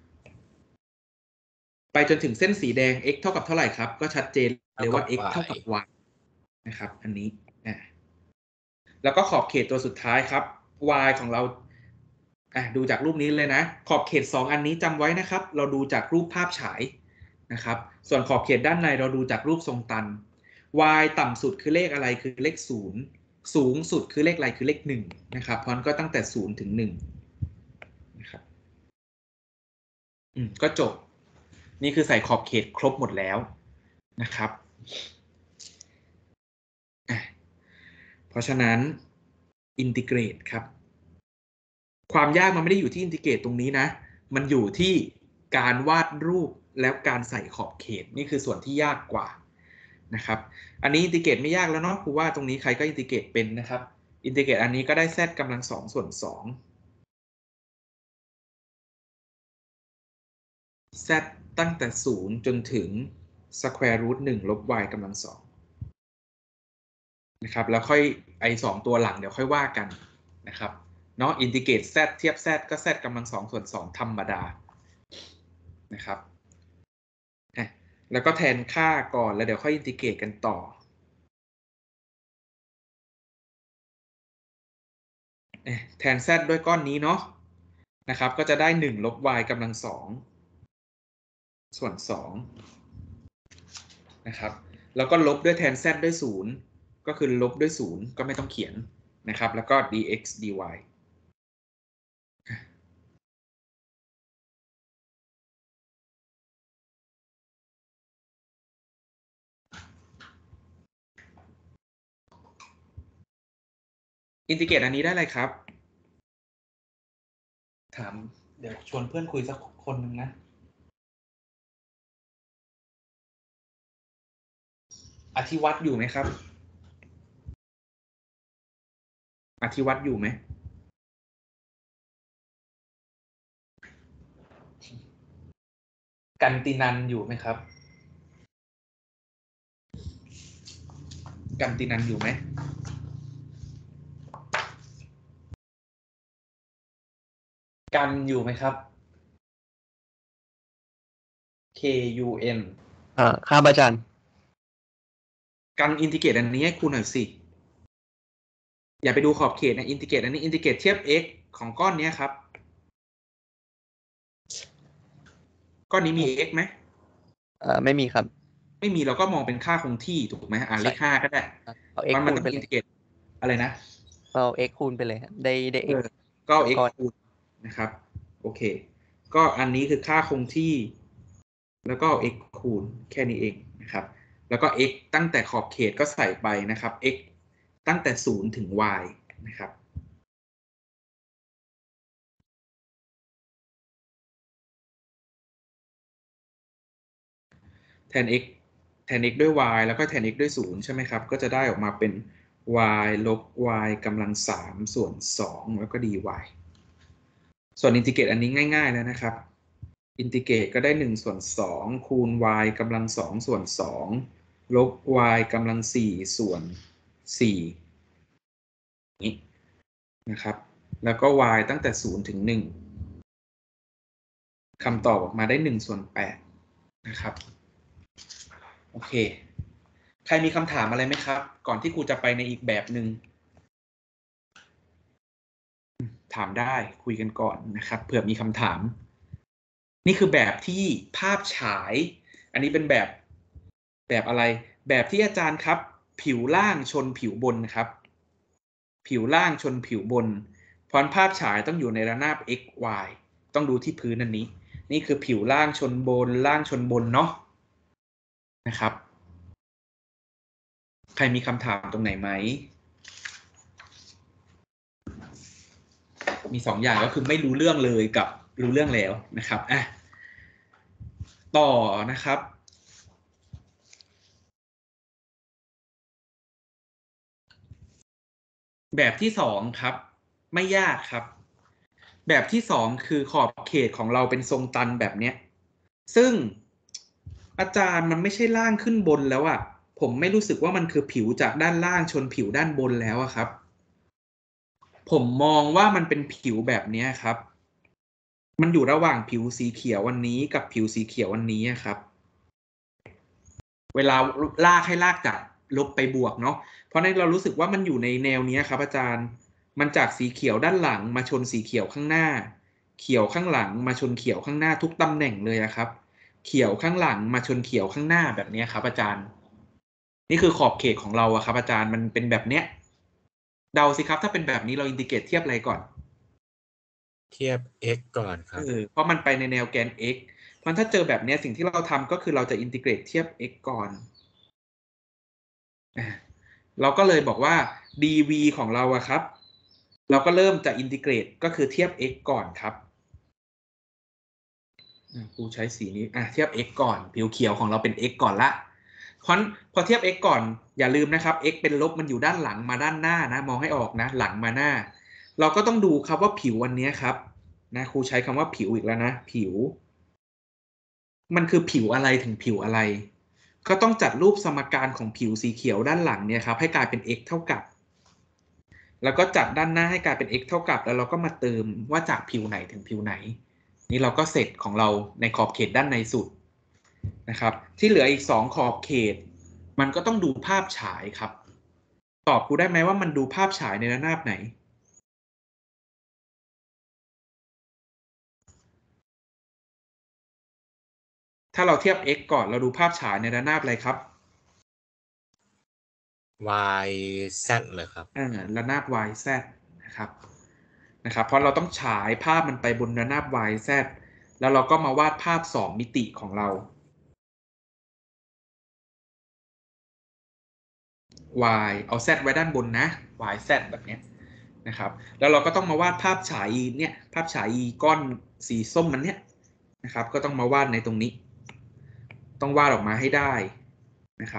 ไปจนถึงเส้นสีแดง x เท่ากับเท่าไหร่ครับก็ชัดเจนเลยว่า x เท่ากับ y นะครับอันนี้แล้วก็ขอบเขตตัวสุดท้ายครับ y ของเราดูจากรูปนี้เลยนะขอบเขต2อันนี้จำไว้นะครับเราดูจากรูปภาพฉายนะครับส่วนขอบเขตด้านในเราดูจากรูปทรงตัน y ต่ำสุดคือเลขอะไรคือเลข0สูงสุดคือเลขอะไรคือเลข1นะครับเพราะฉะนั้นก็ตั้งแต่0ถึง1นะครับก็จบนี่คือใส่ขอบเขตครบหมดแล้วนะครับเพราะฉะนั้นอินทิเกรตครับความยากมันไม่ได้อยู่ที่อินทิเกรตตรงนี้นะมันอยู่ที่การวาดรูปแล้วการใส่ขอบเขตนี่คือส่วนที่ยากกว่านะครับอันนี้อินทิเกรตไม่ยากแล้วเนาะครูว่าตรงนี้ใครก็อินทิเกรตเป็นนะครับอินทิเกรตอันนี้ก็ได้ z กำลัง2ส่วน2 z ตั้งแต่0จนถึง square root 1 ลบ y กำลัง2นะครับแล้วค่อย2ตัวหลังเดี๋ยวค่อยว่ากันนะครับเนาะอินทิเกรต z เทียบ z ก็ z กำลัง2ส่วน2ธรรมดานะครับแล้วก็แทนค่าก่อนแล้วเดี๋ยวค่อยอินทิเกรตกันต่อแทน z ด้วยก้อนนี้เนาะนะครับก็จะได้1ลบ y กำลัง2ส่วน2นะครับแล้วก็ลบด้วยแทน z ด้วย0ก็คือลบด้วย0ก็ไม่ต้องเขียนนะครับแล้วก็ dx dyอินทิเกรตอันนี้ได้อะไรครับถามเดี๋ยวชวนเพื่อนคุยสักคนหนึ่งนะอธิวัตรอยู่ไหมครับอธิวัตรอยู่ไหมกันตินันอยู่ไหมครับกันตินันอยู่ไหมกันอยู่ไหมครับ KUN ครับอาจารย์กันอินทิเกรตอันนี้ให้ครูหน่อยสิอย่าไปดูขอบเขตนะอินทิเกรตอันนี้อินทิเกรตเทียบ x ของก้อนนี้ครับก้อนนี้มี x ไหมไม่มีครับไม่มีเราก็มองเป็นค่าคงที่ถูกไหมเลข5ก็ได้เอา x มันคูณต้องไปเลอินยทิเกรตอะไรนะเอา x คูณไปเลยครับได้ x ก็เอา x คูณนะครับโอเคก็อันนี้คือค่าคงที่แล้วก็เอา x คูณแค่นี้เองนะครับแล้วก็ x ตั้งแต่ขอบเขตก็ใส่ไปนะครับ x ตั้งแต่0ถึง y นะครับแทน x ด้วย y แล้วก็แทน x ด้วย0ใช่ไหมครับก็จะได้ออกมาเป็น y ลบ y กำลัง3ส่วน2แล้วก็ dy ส่วนอินทิเกรตอันนี้ง่ายๆแล้วนะครับอินทิเกรตก็ได้1ส่วน2คูณ y กำลัง2ส่วน2ลบ y กำลัง4ส่วน4นี้นะครับแล้วก็ y ตั้งแต่0ถึง1คำตอบออกมาได้1ส่วน8นะครับโอเคใครมีคำถามอะไรไหมครับก่อนที่ครูจะไปในอีกแบบหนึ่งถามได้คุยกันก่อนนะครับเผื่อมีคำถามนี่คือแบบที่ภาพฉายอันนี้เป็นแบบอะไรแบบที่อาจารย์ครับผิวล่างชนผิวบนครับผิวล่างชนผิวบนเพราะภาพฉายต้องอยู่ในระนาบ x y ต้องดูที่พื้นอันนี้นี่คือผิวล่างชนบนล่างชนบนเนาะนะครับใครมีคำถามตรงไหนไหมมี2อย่างก็คือไม่รู้เรื่องเลยกับรู้เรื่องแล้วนะครับต่อนะครับแบบที่2ครับไม่ยากครับแบบที่2คือขอบเขตของเราเป็นทรงตันแบบเนี้ยซึ่งอาจารย์มันไม่ใช่ล่างขึ้นบนแล้วอ่ะผมไม่รู้สึกว่ามันคือผิวจากด้านล่างชนผิวด้านบนแล้วอะครับผมมองว่ามันเป็นผิวแบบนี้ครับมันอยู่ระหว่างผิวสีเขียววันนี้กับผิวสีเขียววันนี้ครับเวลาลากให้ลากจากลบไปบวกเนาะเพราะนั้นเรารู้สึกว่ามันอยู่ในแนวนี้ครับอาจารย์มันจากสีเขียวด้านหลังมาชนสีเขียวข้างหน้าเขียวข้างหลังมาชนเขียวข้างหน้าทุกตำแหน่งเลยครับเขียวข้างหลังมาชนเขียวข้างหน้าแบบนี้ครับอาจารย์นี่คือขอบเขตของเราครับอาจารย์มันเป็นแบบเนี้ยเดาสิครับถ้าเป็นแบบนี้เราอินทิเกรตเทียบอะไรก่อนเทียบ x ก่อนครับเพราะมันไปในแนวแกน x เพราะถ้าเจอแบบนี้สิ่งที่เราทำก็คือเราจะอินทิเกรตเทียบ x ก่อนเราก็เลยบอกว่า dv ของเราอะครับเราก็เริ่มจะอินทิเกรตก็คือเทียบ x ก่อนครับครูใช้สีนี้เทียบ x ก่อนผิวเขียวของเราเป็น x ก่อนละเพราะพอเทียบ x ก่อนอย่าลืมนะครับ x เป็นลบมันอยู่ด้านหลังมาด้านหน้านะมองให้ออกนะหลังมาหน้าเราก็ต้องดูครับว่าผิววันนี้ครับนะครูใช้คำว่าผิวอีกแล้วนะผิวมันคือผิวอะไรถึงผิวอะไรก็ต้องจัดรูปสมการของผิวสีเขียวด้านหลังเนี่ยครับให้กลายเป็น x เท่ากับแล้วก็จัดด้านหน้าให้กลายเป็น x เท่ากับแล้วเราก็มาเติมว่าจากผิวไหนถึงผิวไหนนี่เราก็เสร็จของเราในขอบเขตด้านในสุดนะครับที่เหลืออีก2ขอบเขตมันก็ต้องดูภาพฉายครับตอบกูได้ไหมว่ามันดูภาพฉายในระนาบไหนถ้าเราเทียบ x ก่อนเราดูภาพฉายในระนาบอะไรครับ y z เลยครับระนาบ y z นะครับเพราะเราต้องฉายภาพมันไปบนระนาบ y z แล้วเราก็มาวาดภาพ2มิติของเรา y เอา z ไว้ด้านบนนะ y z แบบนี้นะครับแล้วเราก็ต้องมาวาดภาพฉายเนี่ยภาพฉายก้อนสีส้มมันเนี่ยนะครับก็ต้องมาวาดในตรงนี้ต้องวาดออกมาให้ได้นะครับ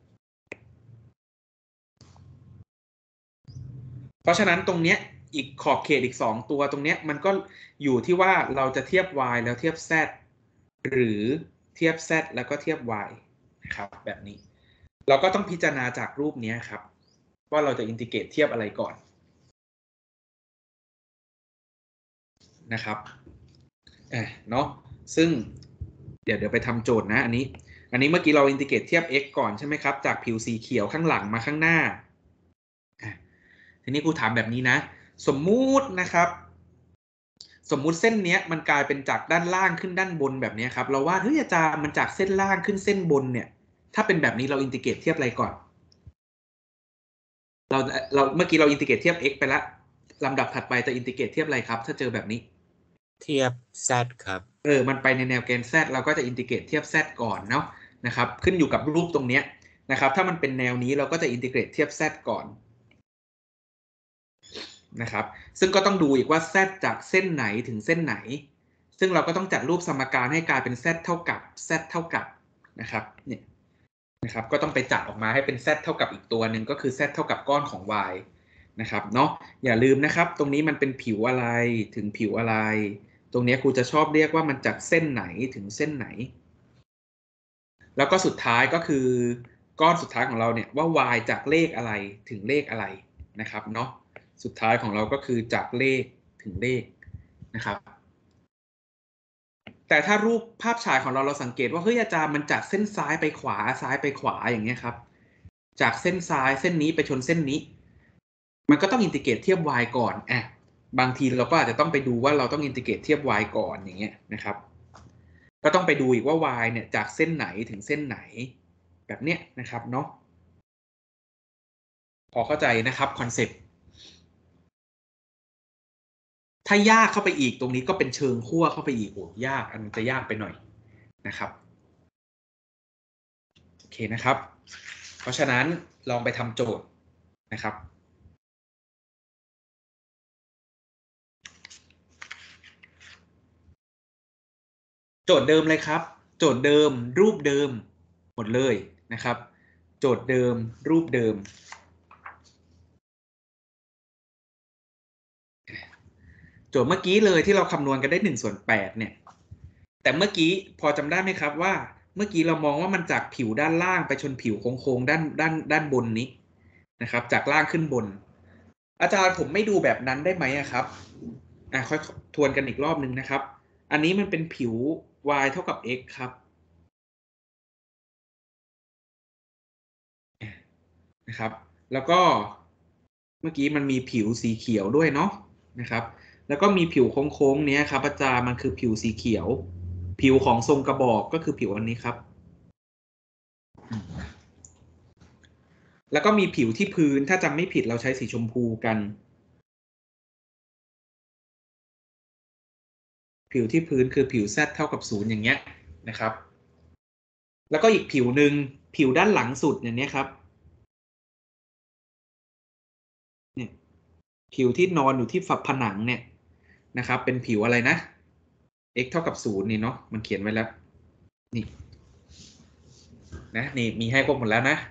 เพราะฉะนั้นตรงเนี้ยอีกขอบเขตอีก2ตัวตรงเนี้ยมันก็อยู่ที่ว่าเราจะเทียบ y แล้วเทียบ z หรือเทียบ z แล้วก็เทียบ y นะครับแบบนี้เราก็ต้องพิจารณาจากรูปนี้ครับว่าเราจะอินทิเกรตเทียบอะไรก่อนนะครับเนาะซึ่งเดี๋ยวไปทำโจทย์นะอันนี้เมื่อกี้เราอินทิเกรตเทียบ x ก่อนใช่ไหมครับจากผิวสีเขียวข้างหลังมาข้างหน้าทีนี้ครูถามแบบนี้นะสมมุตินะครับสมมุติเส้นนี้มันกลายเป็นจากด้านล่างขึ้นด้านบนแบบนี้ครับเราว่าเฮ้ยอาจารย์มันจากเส้นล่างขึ้นเส้นบนเนี่ยถ้าเป็นแบบนี้เราอินทิเกรตเทียบอะไรก่อนเราเมื่อกี้เราอินทิเกรตเทียบ x ไปแล้วลำดับถัดไปจะอินทิเกรตเทียบอะไรครับถ้าเจอแบบนี้เทียบ z ครับมันไปในแนวแกน z เราก็จะอินทิเกรตเทียบ z ก่อนเนาะนะครับขึ้นอยู่กับรูปตรงนี้นะครับถ้ามันเป็นแนวนี้เราก็จะอินทิเกรตเทียบ z ก่อนนะครับซึ่งก็ต้องดูอีกว่า z จากเส้นไหนถึงเส้นไหนซึ่งเราก็ต้องจัดรูปสมการให้กลายเป็น z เท่ากับ z เท่ากับนะครับเนี่ยนะครับก็ต้องไปจัดออกมาให้เป็น z เท่ากับอีกตัวหนึ่งก็คือ z เท่ากับก้อนของ y นะครับเนาะอย่าลืมนะครับตรงนี้มันเป็นผิวอะไรถึงผิวอะไรตรงนี้ครูจะชอบเรียกว่ามันจากเส้นไหนถึงเส้นไหนแล้วก็สุดท้ายก็คือก้อนสุดท้ายของเราเนี่ยว่า y จากเลขอะไรถึงเลขอะไรนะครับเนาะสุดท้ายของเราก็คือจากเลขถึงเลขนะครับแต่ถ้ารูปภาพฉายของเราสังเกตว่าเฮ้ยอาจารย์มันจากเส้นซ้ายไปขวาซ้ายไปขวาอย่างเงี้ยครับจากเส้นซ้ายเส้นนี้ไปชนเส้นนี้มันก็ต้องอินทิเกรตเทียบ y ก่อนบางทีเราก็อาจจะต้องไปดูว่าเราต้องอินทิเกรตเทียบ y ก่อนอย่างเงี้ยนะครับก็ต้องไปดูอีกว่า y เนี่ยจากเส้นไหนถึงเส้นไหนแบบเนี้ยนะครับเนาะพอเข้าใจนะครับคอนเซ็ปต์ถ้ายากเข้าไปอีกตรงนี้ก็เป็นเชิงขั้วเข้าไปอีกโอ้ยากอันจะยากไปหน่อยนะครับโอเคนะครับเพราะฉะนั้นลองไปทำโจทย์นะครับโจทย์เดิมเลยครับโจทย์เดิมรูปเดิมหมดเลยนะครับโจทย์เดิมรูปเดิมโจทย์เมื่อกี้เลยที่เราคำนวณกันได้1/8เนี่ยแต่เมื่อกี้พอจำได้ไหมครับว่าเมื่อกี้เรามองว่ามันจากผิวด้านล่างไปชนผิวโค้งๆด้านบนนี้นะครับจากล่างขึ้นบนอาจารย์ผมไม่ดูแบบนั้นได้ไหมครับค่อยทวนกันอีกรอบนึงนะครับอันนี้มันเป็นผิว y เท่ากับ x ครับนะครับแล้วก็เมื่อกี้มันมีผิวสีเขียวด้วยเนาะนะครับแล้วก็มีผิวโค้งๆเนี้ยครับอาจารย์มันคือผิวสีเขียวผิวของทรงกระบอกก็คือผิวอันนี้ครับแล้วก็มีผิวที่พื้นถ้าจำไม่ผิดเราใช้สีชมพูกันผิวที่พื้นคือผิว z เท่ากับ0อย่างเงี้ยนะครับแล้วก็อีกผิวหนึ่งผิวด้านหลังสุดอย่างนี้ครับเนี่ยผิวที่นอนอยู่ที่ฝักผนังเนี่ยนะครับเป็นผิวอะไรนะ x เท่ากับ0นี่เนาะมันเขียนไว้แล้วนี่นะนี่มีให้ครบหมดแล้วนะ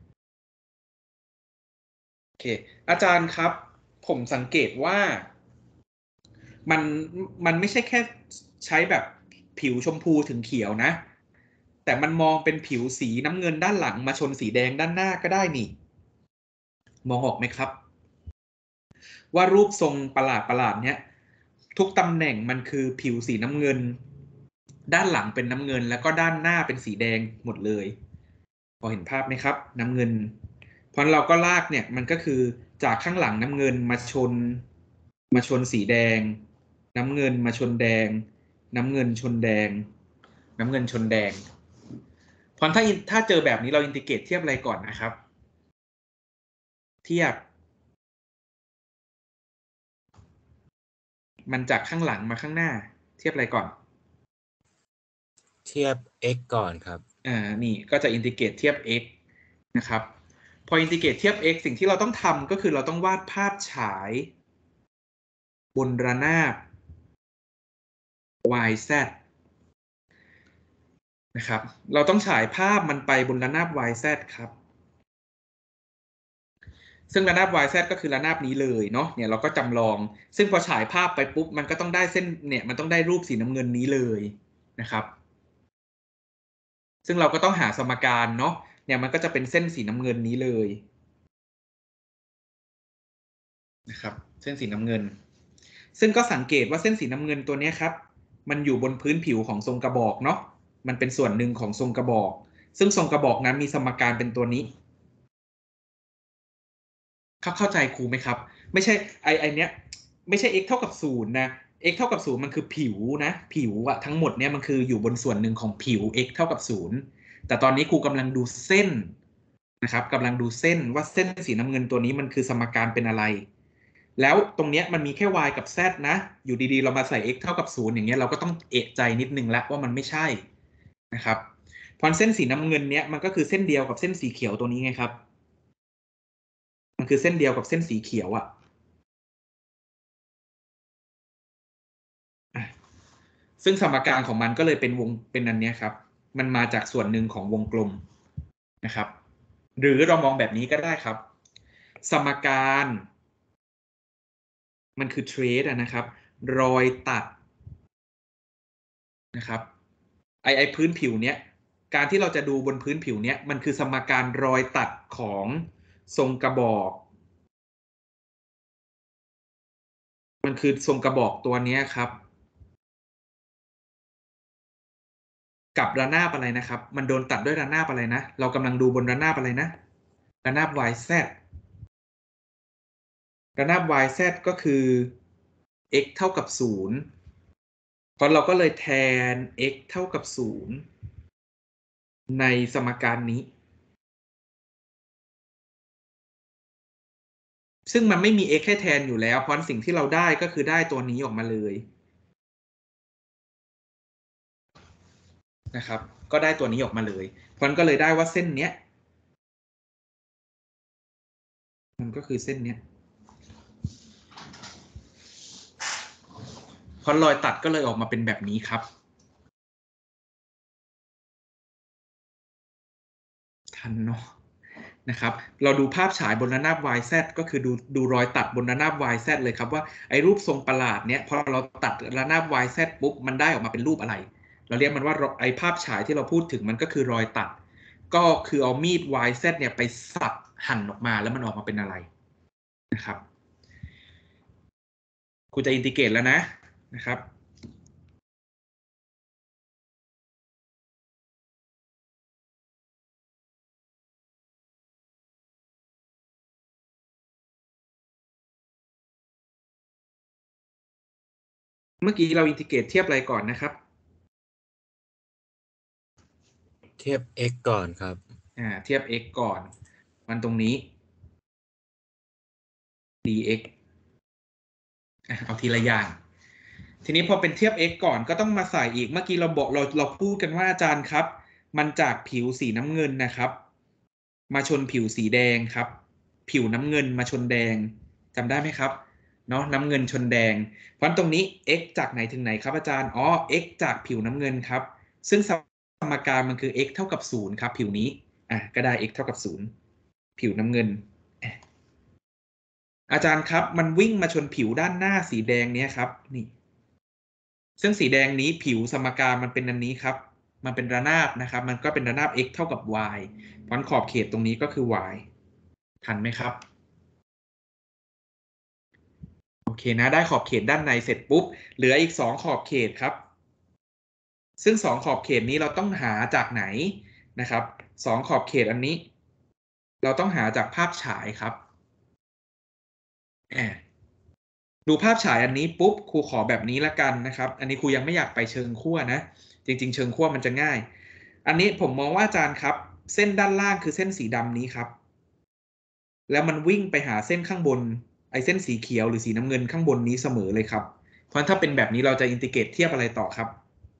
โอเคอาจารย์ครับผมสังเกตว่ามันมันไม่ใช่แค่ใช้แบบผิวชมพูถึงเขียวนะแต่มันมองเป็นผิวสีน้ำเงินด้านหลังมาชนสีแดงด้านหน้าก็ได้นี่มองออกไหมครับว่ารูปทรงประหลาดเนี้ยทุกตำแหน่งมันคือผิวสีน้ำเงินด้านหลังเป็นน้ำเงินแล้วก็ด้านหน้าเป็นสีแดงหมดเลยพอเห็นภาพไหมครับน้ำเงินเพราะเราก็ลากเนี่ยมันก็คือจากข้างหลังน้ำเงินมาชนสีแดงน้ำเงินมาชนแดงน้ำเงินชนแดงน้ำเงินชนแดงเพราะถ้าเจอแบบนี้เราอินทิเกรตเทียบอะไรก่อนนะครับเทียบมันจากข้างหลังมาข้างหน้าเทียบอะไรก่อนเทียบ x ก่อนครับนี่ก็จะอินทิเกรตเทียบ x นะครับพออินทิเกรตเทียบ x สิ่งที่เราต้องทำก็คือเราต้องวาดภาพฉายบนระนาบ yz นะครับเราต้องฉายภาพมันไปบนระนาบ yz ครับซึ่งระนาบ yz ก็คือระนาบนี้เลยเนาะเนี่ยเราก็จำลองซึ่งพอฉายภาพไปปุ๊บมันก็ต้องได้เส้นเนี่ยมันต้องได้รูปสีน้ำเงินนี้เลยนะครับซึ่งเราก็ต้องหาสมการเนาะเนี่ยมันก็จะเป็นเส้นสีน้ำเงินนี้เลยนะครับเส้นสีน้ำเงินซึ่งก็สังเกตว่าเส้นสีน้ำเงินตัวนี้ครับมันอยู่บนพื้นผิวของทรงกระบอกเนาะมันเป็นส่วนหนึ่งของทรงกระบอกซึ่งทรงกระบอกนั้นมีสมการเป็นตัวนี้ครับเข้าใจครูไหมครับไม่ใช่ไอเนี้ยไม่ใช่ x เท่ากับ0นะ x เท่ากับ0มันคือผิวนะผิวอะทั้งหมดเนี่ยมันคืออยู่บนส่วนหนึ่งของผิว x เท่ากับ0แต่ตอนนี้ครูกำลังดูเส้นนะครับกำลังดูเส้นว่าเส้นสีน้ำเงินตัวนี้มันคือสมการเป็นอะไรแล้วตรงเนี้ยมันมีแค่ y กับ z นะอยู่ดีๆเรามาใส่ x เท่ากับ0อย่างเงี้ยเราก็ต้องเอะใจนิดนึงแล้วว่ามันไม่ใช่นะครับพอเส้นสีน้ำเงินเนี้ยมันก็คือเส้นเดียวกับเส้นสีเขียวตัวนี้ไงครับมันคือเส้นเดียวกับเส้นสีเขียวอ่ะซึ่งสมการของมันก็เลยเป็นวงเป็นอันเนี้ยครับมันมาจากส่วนหนึ่งของวงกลมนะครับหรือเรามองแบบนี้ก็ได้ครับสมการมันคือ trace นะครับรอยตัดนะครับไอพื้นผิวเนี้ยการที่เราจะดูบนพื้นผิวเนี้ยมันคือสมการรอยตัดของทรงกระบอกมันคือทรงกระบอกตัวนี้ครับกับระนาบอะไรนะครับมันโดนตัดด้วยระนาบอะไรนะเรากำลังดูบนระนาบอะไรนะระนาบ YZ ระนาบ YZ ก็คือ x เท่ากับ0เพราะเราก็เลยแทน x เท่ากับ0ในสมการนี้ซึ่งมันไม่มี x ให้แทนอยู่แล้วเพราะสิ่งที่เราได้ก็คือได้ตัวนี้ออกมาเลยนะครับก็ได้ตัวนี้ออกมาเลยเพราะนั้นก็เลยได้ว่าเส้นเนี้ยมันก็คือเส้นเนี้ยเพราะรอยตัดก็เลยออกมาเป็นแบบนี้ครับทันเนาะนะครับเราดูภาพฉายบนระนาบ YZ ก็คือดูรอยตัดบนระนาบ YZ เลยครับว่าไอ้รูปทรงประหลาดเนี้ยพอเราตัดระนาบ YZ ปุ๊บมันได้ออกมาเป็นรูปอะไรเราเรียกมันว่าไอ้ภาพฉายที่เราพูดถึงมันก็คือรอยตัดก็คือเอามีด YZ เนี่ยไปสับหั่นออกมาแล้วมันออกมาเป็นอะไรนะครับครูจะอินทิเกรตแล้วนะครับเมื่อกี้เราอินทิเกรตเทียบอะไรก่อนนะครับเทียบ x ก่อนครับเทียบ x ก่อนมันตรงนี้ dx เอาทีละอย่างทีนี้พอเป็นเทียบ x ก่อนก็ต้องมาใส่อีกเมื่อกี้เราบอกเราพูดกันว่าอาจารย์ครับมันจากผิวสีน้ำเงินนะครับมาชนผิวสีแดงครับผิวน้ำเงินมาชนแดงจำได้ไหมครับเนาะน้ำเงินชนแดงเพราะตรงนี้ x จากไหนถึงไหนครับอาจารย์อ๋อ x จากผิวน้ำเงินครับซึ่งสมการมันคือ x เท่ากับ0ครับผิวนี้ก็ได้ x เท่ากับ0ผิวน้ำเงินอาจารย์ครับมันวิ่งมาชนผิวด้านหน้าสีแดงเนี้ยครับนี่ซึ่งสีแดงนี้ผิวสมการมันเป็นอันนี้ครับมันเป็นระนาบนะครับมันก็เป็นระนาบ x เท่ากับ y เพราะขอบเขตตรงนี้ก็คือ y ทันไหมครับโอเคนะได้ขอบเขตด้านในเสร็จปุ๊บเหลืออีก2ขอบเขตครับซึ่ง2ขอบเขตนี้เราต้องหาจากไหนนะครับ2ขอบเขตอันนี้เราต้องหาจากภาพฉายครับดูภาพฉายอันนี้ปุ๊บครูขอแบบนี้ละกันนะครับอันนี้ครูยังไม่อยากไปเชิงขั้วนะจริงๆเชิงขั้วมันจะง่ายอันนี้ผมมองว่าอาจารย์ครับเส้นด้านล่างคือเส้นสีดำนี้ครับแล้วมันวิ่งไปหาเส้นข้างบนไอ้เส้นสีเขียวหรือสีน้ำเงินข้างบนนี้เสมอเลยครับเพราะถ้าเป็นแบบนี้เราจะอินทิเกรตเทียบอะไรต่อครับ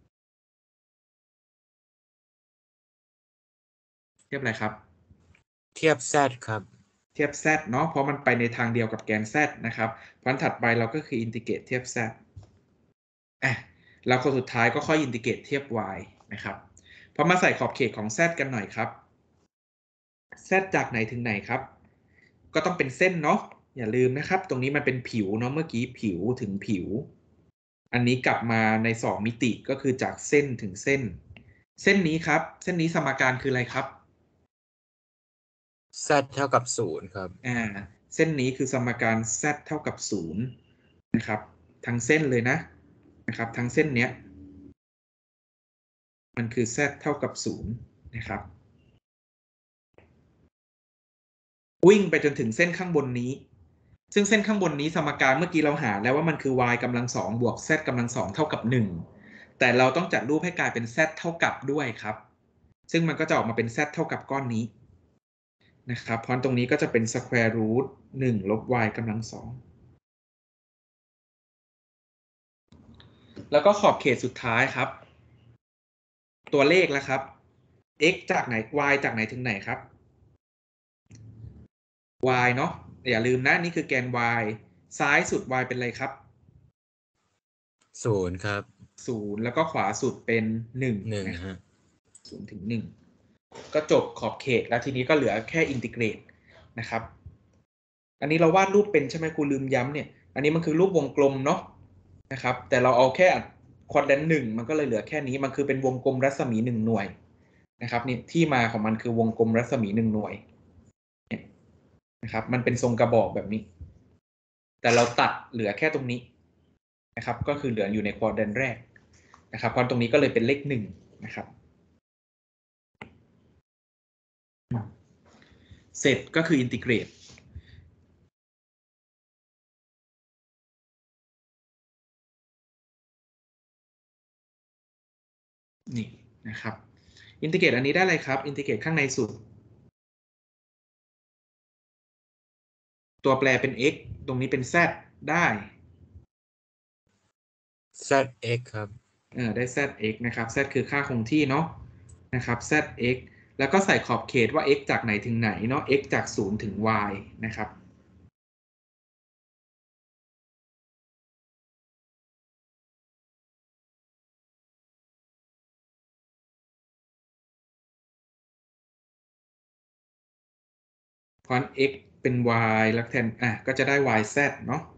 เทียบอะไรครับเทียบ z ครับเทียบ z เนาะเพราะมันไปในทางเดียวกับแกน z นะครับเพราะถัดไปเราก็คืออินทิเกรตเทียบ z แล้วคนสุดท้ายก็ค่อยอินทิเกรตเทียบ y นะครับพอมาใส่ขอบเขตของ z กันหน่อยครับ z จากไหนถึงไหนครับก็ต้องเป็นเส้นเนาะอย่าลืมนะครับตรงนี้มันเป็นผิวเนาะเมื่อกี้ผิวถึงผิวอันนี้กลับมาใน2มิติก็คือจากเส้นถึงเส้นเส้นนี้ครับเส้นนี้สมการคืออะไรครับ z เท่ากับ0ครับเส้นนี้คือสมการ z เท่ากับ0นะครับทั้งเส้นเลยนะครับทั้งเส้นเนี้ยมันคือ z เท่ากับ0นะครับวิ่งไปจนถึงเส้นข้างบนนี้ซึ่งเส้นข้างบนนี้สมการเมื่อกี้เราหาแล้วว่ามันคือ y กำลัง2บวก z กำลัง2เท่ากับ1แต่เราต้องจัดรูปให้กลายเป็น z เท่ากับด้วยครับซึ่งมันก็จะออกมาเป็น z เท่ากับก้อนนี้นะครับเพราะตรงนี้ก็จะเป็น square root 1 ลบ y กำลัง2แล้วก็ขอบเขตสุดท้ายครับตัวเลขแล้วครับ x จากไหน y จากไหนถึงไหนครับ y เนาะอย่าลืมนะนี่คือแกน y ซ้ายสุด y เป็นอะไรครับ 0ครับ 0แล้วก็ขวาสุดเป็น1 1ฮะ 0 ถึงก็จบขอบเขตแล้วทีนี้ก็เหลือแค่อินทิเกรตนะครับอันนี้เราวาดรูปเป็นใช่ไหมครูลืมย้ำเนี่ยอันนี้มันคือรูปวงกลมเนาะนะครับแต่เราเอาแค่ควอดแรนต์1มันก็เลยเหลือแค่นี้มันคือเป็นวงกลมรัศมี1หน่วยนะครับนี่ที่มาของมันคือวงกลมรัศมี1หน่วยนะครับมันเป็นทรงกระบอกแบบนี้แต่เราตัดเหลือแค่ตรงนี้นะครับก็คือเหลืออยู่ในควอดแรนต์แรกนะครับเพราะตรงนี้ก็เลยเป็นเลข1นะครับเสร็จก็คืออินทิเกรตนี่นะครับอินทิเกรตอันนี้ได้อะไรครับอินทิเกรตข้างในสุดตัวแปรเป็น x ตรงนี้เป็น z ได้ zx ครับได้ zx นะครับ z คือค่าคงที่เนาะนะครับ zx แล้วก็ใส่ขอบเขตว่า x จากไหนถึงไหนเนาะ x จาก0ถึง y นะครับเพราะ x เป็น y แล้วแทนก็จะได้ yz เนาะ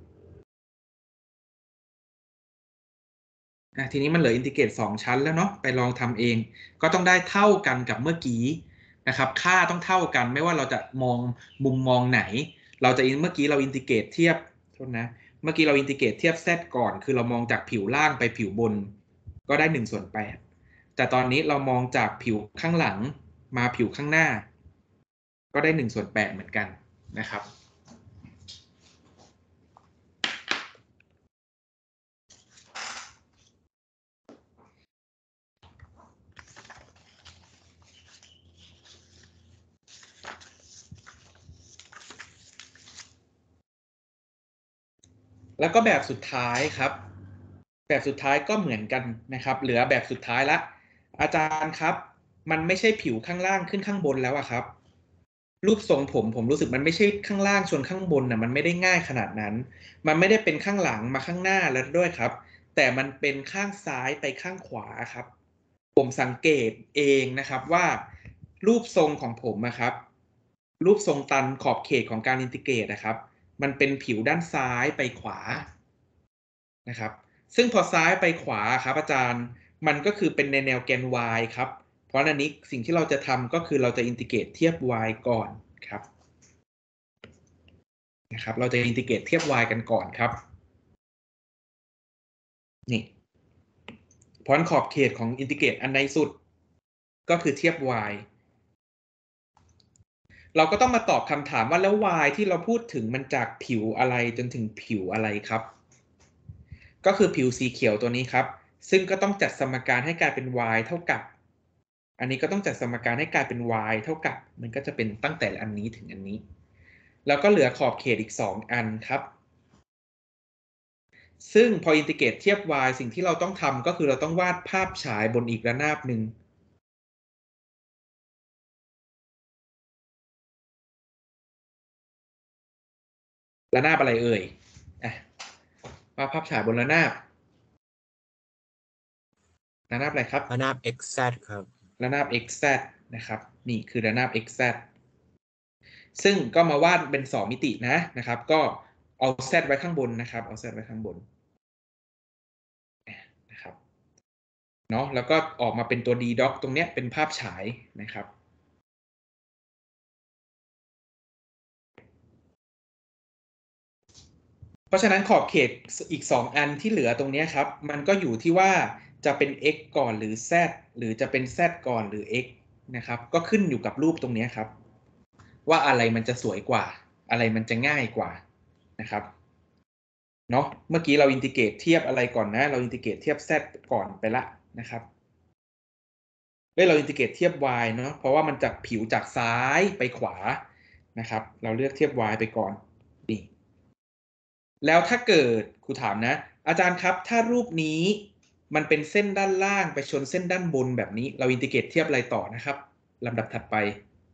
ทีนี้มันเหลืออินทิเกรต2ชั้นแล้วเนาะไปลองทำเองก็ต้องได้เท่ากันกับเมื่อกี้นะครับค่าต้องเท่ากันไม่ว่าเราจะมองมุมมองไหนเราจะเมื่อกี้เราอินทิเกรตเทียบโทษนะเมื่อกี้เราอินทิเกรตเทียบ z ก่อนคือเรามองจากผิวล่างไปผิวบนก็ได้1/8แต่ตอนนี้เรามองจากผิวข้างหลังมาผิวข้างหน้าก็ได้1/8เหมือนกันนะครับแล้วก็แบบสุดท้ายครับแบบสุดท้ายก็เหมือนกันนะครับเหลือแบบสุดท้ายละอาจารย์ครับมันไม่ใช่ผิวข้างล่างขึ้นข้างบนแล้วอะครับรูปทรงผมรู้สึกมันไม่ใช่ข้างล่างชนข้างบนนะมันไม่ได้ง่ายขนาดนั้นมันไม่ได้เป็นข้างหลังมาข้างหน้าแล้วด้วยครับแต่มันเป็นข้างซ้ายไปข้างขวาครับผมสังเกตเองนะครับว่ารูปทรงของผมนะครับรูปทรงตันขอบเขตของการอินทิเกรตนะครับมันเป็นผิวด้านซ้ายไปขวานะครับซึ่งพอซ้ายไปขวาครับอาจารย์มันก็คือเป็นในแนวแกน y ครับเพราะอันนี้สิ่งที่เราจะทำก็คือเราจะอินทิเกรตเทียบ y ก่อนครับนะครับเราจะอินทิเกรตเทียบ y กันก่อนครับนี่เพราะขอบเขตของอินทิเกรตอันในสุดก็คือเทียบ y เราก็ต้องมาตอบคำถามว่าแล้ว y ที่เราพูดถึงมันจากผิวอะไรจนถึงผิวอะไรครับก็คือผิวสีเขียวตัวนี้ครับซึ่งก็ต้องจัดสมการให้กลายเป็น y เท่ากับอันนี้ก็ต้องจัดสมการให้กลายเป็น y เท่ากับมันก็จะเป็นตั้งแต่อันนี้ถึงอันนี้แล้วก็เหลือขอบเขตอีก2อันครับซึ่งพออินทิเกรตเทียบ y สิ่งที่เราต้องทำก็คือเราต้องวาดภาพฉายบนอีกระนาบหนึ่งระนาบอะไรเอ่ยวาดภาพฉายบนระนาบอะไรครับระนาบ xz ครับระนาบ xz นะครับนี่คือระนาบ xz ซึ่งก็มาวาดเป็น2มิตินะครับก็เอา z ไว้ข้างบนนะครับเอา z ไว้ข้างบนนะครับเนาะแล้วก็ออกมาเป็นตัว d doc ตรงเนี้ยเป็นภาพฉายนะครับเพราะฉะนั้นขอบเขตอีก2อันที่เหลือตรงนี้ครับมันก็อยู่ที่ว่าจะเป็น x ก่อนหรือ z หรือจะเป็น z ก่อนหรือ x นะครับก็ขึ้นอยู่กับรูปตรงนี้ครับว่าอะไรมันจะสวยกว่าอะไรมันจะง่ายกว่านะครับเนาะเมื่อกี้เราอินทิเกรตเทียบอะไรก่อนนะเราอินทิเกรตเทียบ z ก่อนไปละนะครับเราอินทิเกรตเทียบ y เนาะเพราะว่ามันจากผิวจากซ้ายไปขวานะครับเราเลือกเทียบ y ไปก่อนนี่แล้วถ้าเกิดครูถามนะอาจารย์ครับถ้ารูปนี้มันเป็นเส้นด้านล่างไปชนเส้นด้านบนแบบนี้เราอินทิเกรตเทียบอะไรต่อนะครับลำดับถัดไป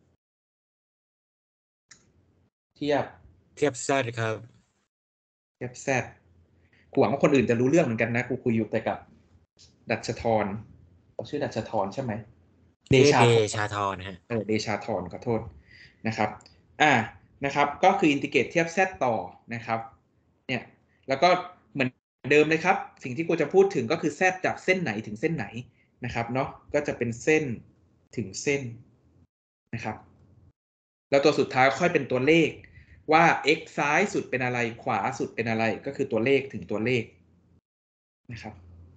เทียบ z ครับเทียบ z กูหวังว่าคนอื่นจะรู้เรื่องเหมือนกันนะกูคุยอยู่แต่กับดัชธรเขาชื่อดัชธรใช่ไหมเดชาเดธรชาธรนะฮะเดชาธรขอโทษนะครับนะครับก็คืออินทิเกรตเทียบ z ต่อนะครับเนี่ยแล้วก็เหมือนเดิมเลยครับสิ่งที่กูจะพูดถึงก็คือ z จากเส้นไหนถึงเส้นไหนนะครับเนาะก็จะเป็นเส้นถึงเส้นนะครับแล้วตัวสุดท้ายค่อยเป็นตัวเลขว่า x ซ้ายสุดเป็นอะไรขวาสุดเป็นอะไรก็คือตัวเลขถึงตัวเลขนะครับ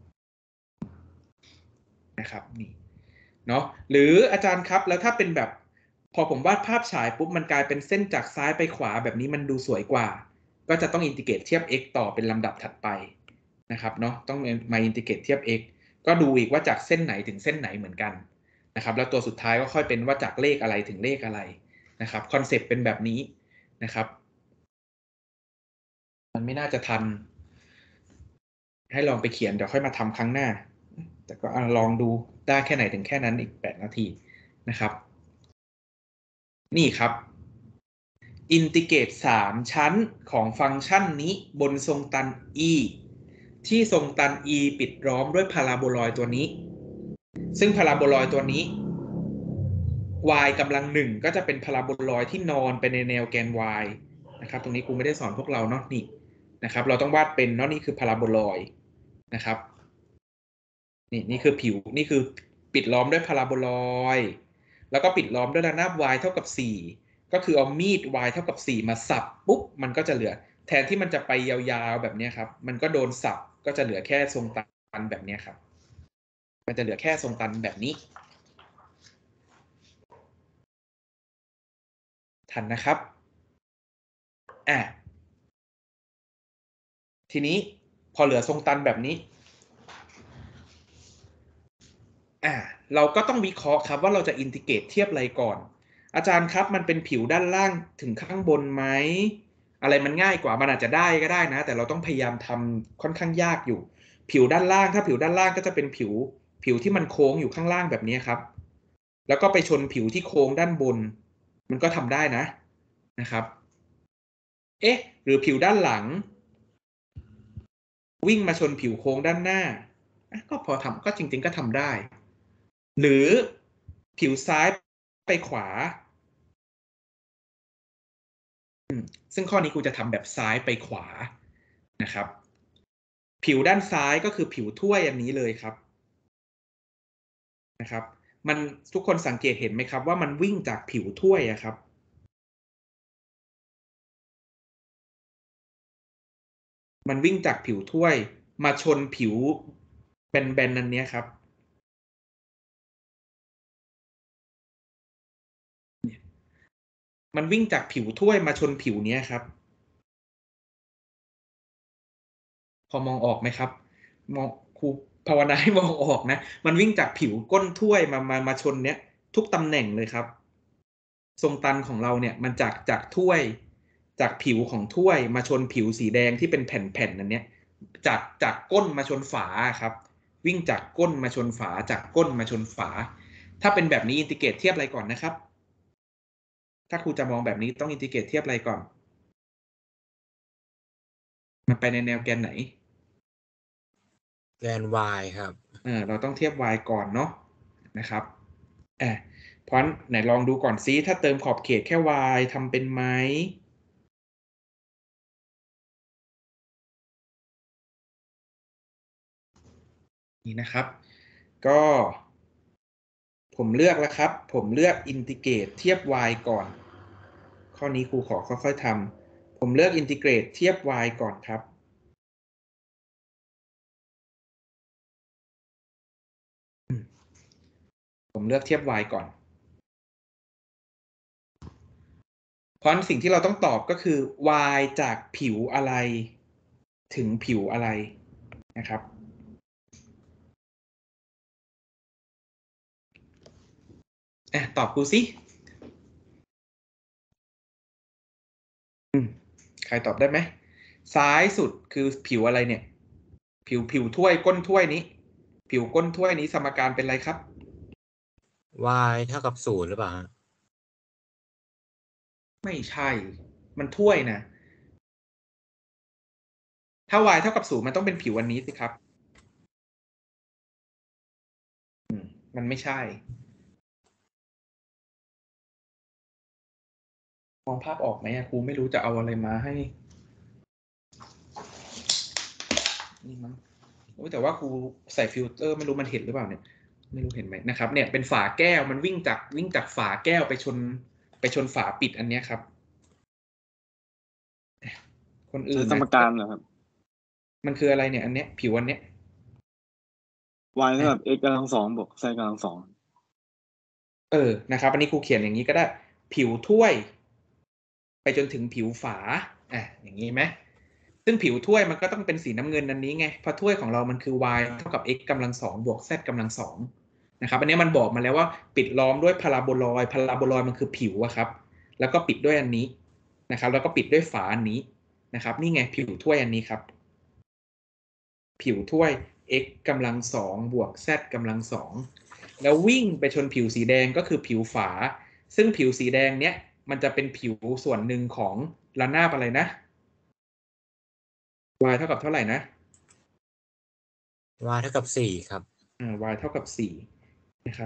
นี่เนาะหรืออาจารย์ครับแล้วถ้าเป็นแบบพอผมวาดภาพฉายปุ๊บมันกลายเป็นเส้นจากซ้ายไปขวาแบบนี้มันดูสวยกว่าก็จะต้องอินทิเกรตเทียบ x ต่อเป็นลำดับถัดไปนะครับเนาะต้องมาอินทิเกรตเทียบ x ก็ดูอีกว่าจากเส้นไหนถึงเส้นไหนเหมือนกันนะครับแล้วตัวสุดท้ายก็ค่อยเป็นว่าจากเลขอะไรถึงเลขอะไรนะครับคอนเซปต์เป็นแบบนี้นะครับมันไม่น่าจะทันให้ลองไปเขียนเดี๋ยวค่อยมาทำครั้งหน้าแต่ก็ลองดูได้แค่ไหนถึงแค่นั้นอีก8 นาทีนะครับนี่ครับอินทิเกรต3 ชั้นของฟังก์ชันนี้บนทรงตัน e ที่ทรงตัน e ปิดล้อมด้วยพาราโบลอยด์ตัวนี้ซึ่งพาราโบลอยด์ตัวนี้ y กำลัง1ก็จะเป็นพาราโบลอยด์ที่นอนไปในแนวแกน y นะครับตรงนี้กูไม่ได้สอนพวกเราเนาะนี่นะครับเราต้องวาดเป็นเนาะนี่คือพาราโบลอยด์นะครับนี่คือผิวนี่คือปิดล้อมด้วยพาราโบลอยด์แล้วก็ปิดล้อมด้วยระนาบ y เท่ากับ4ก็คือเอามีด y เท่ากับ4มาสับปุ๊บมันก็จะเหลือแทนที่มันจะไปยาวๆแบบนี้ครับมันก็โดนสับก็จะเหลือแค่ทรงตันแบบนี้ครับมันจะเหลือแค่ทรงตันแบบนี้ทันนะครับทีนี้พอเหลือทรงตันแบบนี้เราก็ต้องวิเคราะห์ครับว่าเราจะอินทิเกรตเทียบอะไรก่อนอาจารย์ครับมันเป็นผิวด้านล่างถึงข้างบนไหมอะไรมันง่ายกว่ามันอาจจะได้ก็ได้นะแต่เราต้องพยายามทำค่อนข้างยากอยู่ผิวด้านล่างถ้าผิวด้านล่างก็จะเป็นผิวที่มันโค้งอยู่ข้างล่างแบบนี้ครับแล้วก็ไปชนผิวที่โค้งด้านบนมันก็ทำได้นะครับหรือผิวด้านหลังวิ่งมาชนผิวโค้งด้านหน้าก็พอทำก็จริงๆก็ทำได้หรือผิวซ้ายไปขวาซึ่งข้อนี้กูจะทำแบบซ้ายไปขวานะครับผิวด้านซ้ายก็คือผิวถ้วยอันนี้เลยครับนะครับมันทุกคนสังเกตเห็นไหมครับว่ามันวิ่งจากผิวถ้วยครับมันวิ่งจากผิวถ้วยมาชนผิวแบนๆอันนี้ครับมันวิ่งจากผิวถ้วยมาชนผิวนี้ครับพอมองออกไหมครับมองครูภาวนาให้มองออกนะมันวิ่งจากผิวก้นถ้วยมาชนเนี้ยทุกตำแหน่งเลยครับทรงตันของเราเนี่ยมันจากถ้วยจากผิวของถ้วยมาชนผิวสีแดงที่เป็นแผ่นๆอันเนี้ยจากก้นมาชนฝาครับวิ่งจากก้นมาชนฝาจากก้นมาชนฝาถ้าเป็นแบบนี้อินทิเกรตเทียบอะไรก่อนนะครับถ้าครูจะมองแบบนี้ต้องอินทิเกรตเทียบอะไรก่อนมันไปในแนวแกนไหนแกน y ครับเราต้องเทียบ y ก่อนเนาะนะครับเพราะไหนลองดูก่อนซิถ้าเติมขอบเขตแค่ y ทำเป็นไหมนี่นะครับก็ผมเลือกแล้วครับผมเลือกอินทิเกรตเทียบ y ก่อนข้อนี้ครูขอค่อยๆทำผมเลือกอินทิเกรตเทียบ y ก่อนครับผมเลือกเทียบ y ก่อนเพราะสิ่งที่เราต้องตอบก็คือ y จากผิวอะไรถึงผิวอะไรนะครับตอบกูสิใครตอบได้ไหมซ้ายสุดคือผิวอะไรเนี่ยผิวถ้วยก้นถ้วยนี้ผิวก้นถ้วยนี้สมการเป็นอะไรครับ y เท่ากับ0หรือเปล่าฮะไม่ใช่มันถ้วยนะถ้า y เท่ากับ0มันต้องเป็นผิวอันนี้สิครับมันไม่ใช่มองภาพออกไหมครูไม่รู้จะเอาอะไรมาให้นี่มั้งแต่ว่าครูใส่ฟิลเตอร์ไม่รู้มันเห็นหรือเปล่าเนี่ยไม่รู้เห็นไหมนะครับเนี่ยเป็นฝาแก้วมันวิ่งจากฝาแก้วไปชนฝาปิดอันเนี้ยครับคนอื่นใช้สมการเหรอครับมันคืออะไรเนี่ยอันเนี้ยผิวอันเนี้ย y เท่ากับ x กำลังสองบวก z กำลังสองนะครับอันนี้ครูเขียนอย่างนี้ก็ได้ผิวถ้วยไปจนถึงผิวฝาอย่างนี้ไหมซึ่งผิวถ้วยมันก็ต้องเป็นสีน้ำเงินอันนี้ไงเพราะถ้วยของเรามันคือ y เท่ากับ x กำลังสองบวก z กำลังสองนะครับอันนี้มันบอกมาแล้วว่าปิดล้อมด้วยพาราโบลอยด์มันคือผิวอะครับแล้วก็ปิดด้วยอันนี้นะครับแล้วก็ปิดด้วยฝาอันนี้นะครับนี่ไงผิวถ้วยอันนี้ครับผิวถ้วย x กำลังสองบวก z กำลังสองแล้ววิ่งไปชนผิวสีแดงก็คือผิวฝาซึ่งผิวสีแดงเนี้ยมันจะเป็นผิวส่วนหนึ่งของระนาบอะไรนะ y เท่ากับเท่าไหร่นะ y เท่ากับ4ครับ y เท่ากับ4นะครับ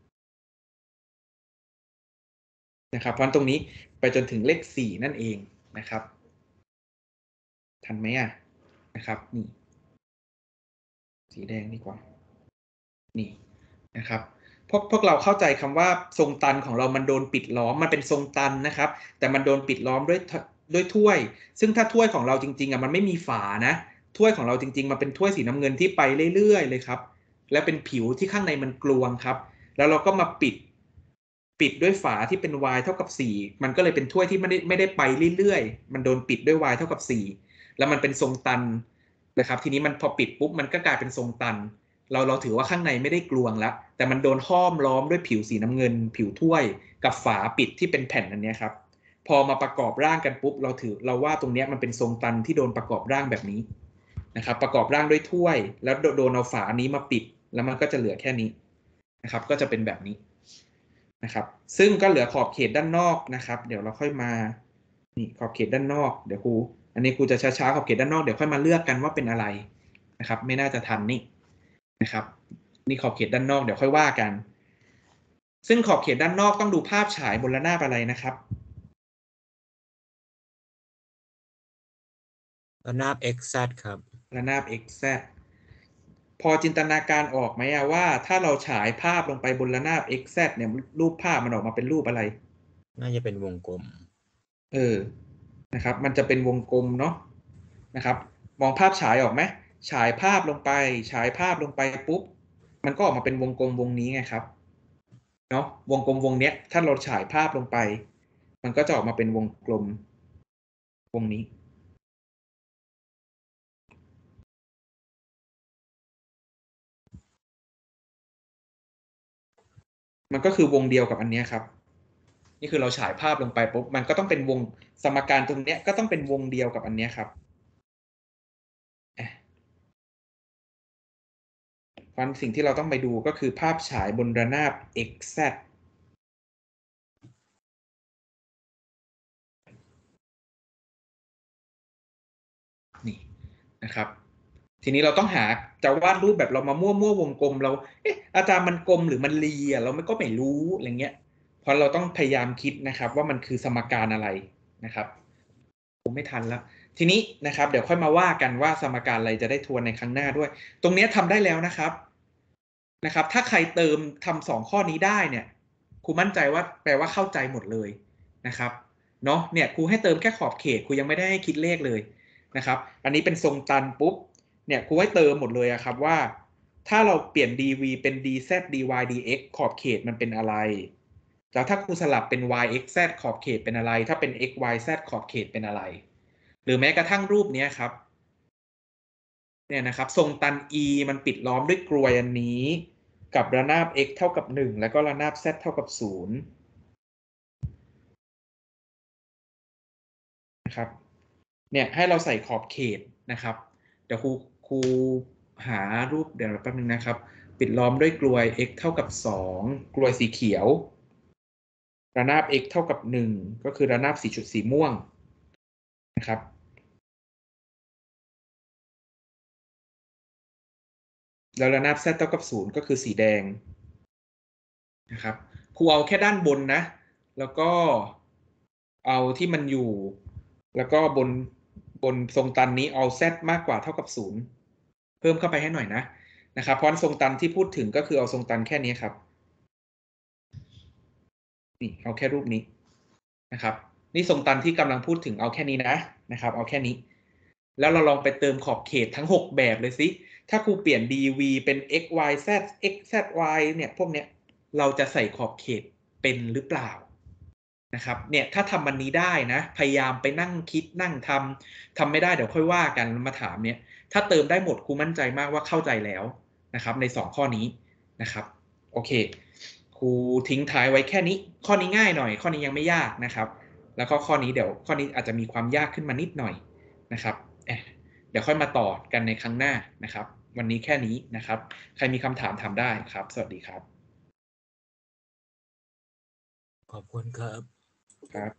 เพราะตรงนี้ไปจนถึงเลข4นั่นเองนะครับทันไหมนะครับนี่สีแดงดีกว่านี่นะครับพวกเราเข้าใจคำว่าทรงตันของเรามันโดนปิดล้อมมันเป็นทรงตันนะครับแต่มันโดนปิดล้อมด้วยถ้วยซึ่งถ้าถ้วยของเราจริงๆมันไม่มีฝานะถ้วยของเราจริงๆมันเป็นถ้วยสีน้ำเงินที่ไปเรื่อยๆเลยครับและเป็นผิวที่ข้างในมันกลวงครับแล้วเราก็มาปิดด้วยฝาที่เป็น y เท่ากับ4มันก็เลยเป็นถ้วยที่ไม่ได้ไปเรื่อยๆมันโดนปิดด้วย y เท่ากับ4แล้วมันเป็นทรงตันนะครับทีนี้มันพอปิดปุ๊บมันก็กลายเป็นทรงตันเราถือว่าข้างในไม่ได้กลวงแล้วแต่มันโดนห้อมล้อมด้วยผิวสีน้ำเงินผิวถ้วยกับฝาปิดที่เป็นแผ่นอันนี้ครับพอมาประกอบร่างกันปุ๊บเราว่าตรงนี้มันเป็นทรงตันที่โดนประกอบร่างแบบนี้นะครับประกอบร่างด้วยถ้วยแล้วโดนเอาฝานี้มาปิดแล้วมันก็จะเหลือแค่นี้นะครับก็จะเป็นแบบนี้นะครับซึ่งก็เหลือขอบเขตด้านนอกนะครับเดี๋ยวเราค่อยมานี่ขอบเขตด้านนอกเดี๋ยวครูอันนี้ครูจะช้าๆขอบเขตด้านนอกเดี๋ยวค่อยมาเลือกกันว่าเป็นอะไรนะครับไม่น่าจะทันนี่นะครับนี่ขอบเขตด้านนอกเดี๋ยวค่อยว่ากันซึ่งขอบเขตด้านนอกต้องดูภาพฉายบนระนาบอะไรนะครับระนาบ xz ครับระนาบ xz พอจินตนาการออกไหมว่าถ้าเราฉายภาพลงไปบนระนาบ xz เนี่ยรูปภาพมันออกมาเป็นรูปอะไรน่าจะเป็นวงกลมนะครับมันจะเป็นวงกลมเนาะนะครับมองภาพฉายออกไหมฉายภาพลงไปปุ๊บมันก็ออกมาเป็นวงกลมวงนี้ไงครับเนาะวงกลมวงเนี้ยถ้าเราฉายภาพลงไปมันก็จะออกมาเป็นวงกลมวงนี้มันก็คือวงเดียวกับอันนี้ครับนี่คือเราฉายภาพลงไปปุ๊บมันก็ต้องเป็นวงสมการตรงเนี้ยก็ต้องเป็นวงเดียวกับอันนี้ครับเพราะสิ่งที่เราต้องไปดูก็คือภาพฉายบนระนาบ xz นี่นะครับทีนี้เราต้องหาจะวาดรูปแบบเรามามั่ววงกลมเราอาจารย์มันกลมหรือมันรีเราก็ไม่รู้อะไรเงี้ยเพราะเราต้องพยายามคิดนะครับว่ามันคือสมการอะไรนะครับผมไม่ทันแล้วทีนี้นะครับเดี๋ยวค่อยมาว่ากันว่าสมการอะไรจะได้ทวนในครั้งหน้าด้วยตรงนี้ทำได้แล้วนะครับถ้าใครเติมทำ2ข้อนี้ได้เนี่ยครูมั่นใจว่าแปลว่าเข้าใจหมดเลยนะครับเนาะเนี่ยครูให้เติมแค่ขอบเขตครูยังไม่ได้ให้คิดเลขเลยนะครับอันนี้เป็นทรงตันปุ๊บเนี่ยครูให้เติมหมดเลยครับว่าถ้าเราเปลี่ยน dv เป็น dz dy dx ขอบเขตมันเป็นอะไรแล้วถ้าครูสลับเป็น y x z ขอบเขตเป็นอะไรถ้าเป็น x y z ขอบเขตเป็นอะไรหรือแม้กระทั่งรูปนี้ครับเนี่ยนะครับทรงตัน e มันปิดล้อมด้วยกลวยอันนี้กับระนาบ x เท่ากับ1แล้วก็ระนาบ z เท่ากับ0นะครับเนี่ยให้เราใส่ขอบเขตนะครับเดี๋ยวครูหารูปเดี๋ยวแป๊บนึงนะครับปิดล้อมด้วยกลวย x เท่ากับ2กลวยสีเขียวระนาบ x เท่ากับ1ก็คือระนาบสีม่วงนะครับแล้วระนาบ z เท่ากับ0ก็คือสีแดงนะครับครูเอาแค่ด้านบนนะแล้วก็เอาที่มันอยู่ แล้วก็บนทรงตันนี้เอา z มากกว่าเท่ากับ0เพิ่มเข้าไปให้หน่อยนะครับเพราะทรงตันที่พูดถึงก็คือเอาทรงตันแค่นี้ครับนี่เอาแค่รูปนี้นะครับนี่ทรงตันที่กำลังพูดถึงเอาแค่นี้นะครับเอาแค่นี้แล้วเราลองไปเติมขอบเขตทั้ง6แบบเลยสิถ้าครูเปลี่ยน dv เป็น x y z x z y เนี่ยพวกเนี้ยเราจะใส่ขอบเขตเป็นหรือเปล่านะครับเนี่ยถ้าทำมันนี้ได้นะพยายามไปนั่งคิดนั่งทำไม่ได้เดี๋ยวค่อยว่ากันมาถามเนี่ยถ้าเติมได้หมดครูมั่นใจมากว่าเข้าใจแล้วนะครับใน2ข้อนี้นะครับโอเคครูทิ้งท้ายไว้แค่นี้ข้อนี้ง่ายหน่อยข้อนี้ยังไม่ยากนะครับแล้วก็ข้อนี้เดี๋ยวข้อนี้อาจจะมีความยากขึ้นมานิดหน่อยนะครับเดี๋ยวค่อยมาต่อกันในครั้งหน้านะครับวันนี้แค่นี้นะครับใครมีคำถามถามได้ครับสวัสดีครับขอบคุณครับครับ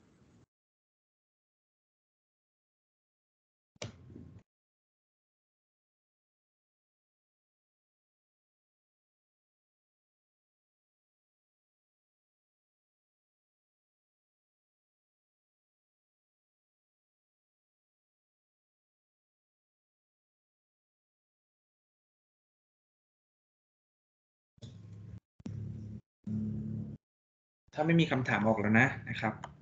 ถ้าไม่มีคำถามออกแล้วนะครับ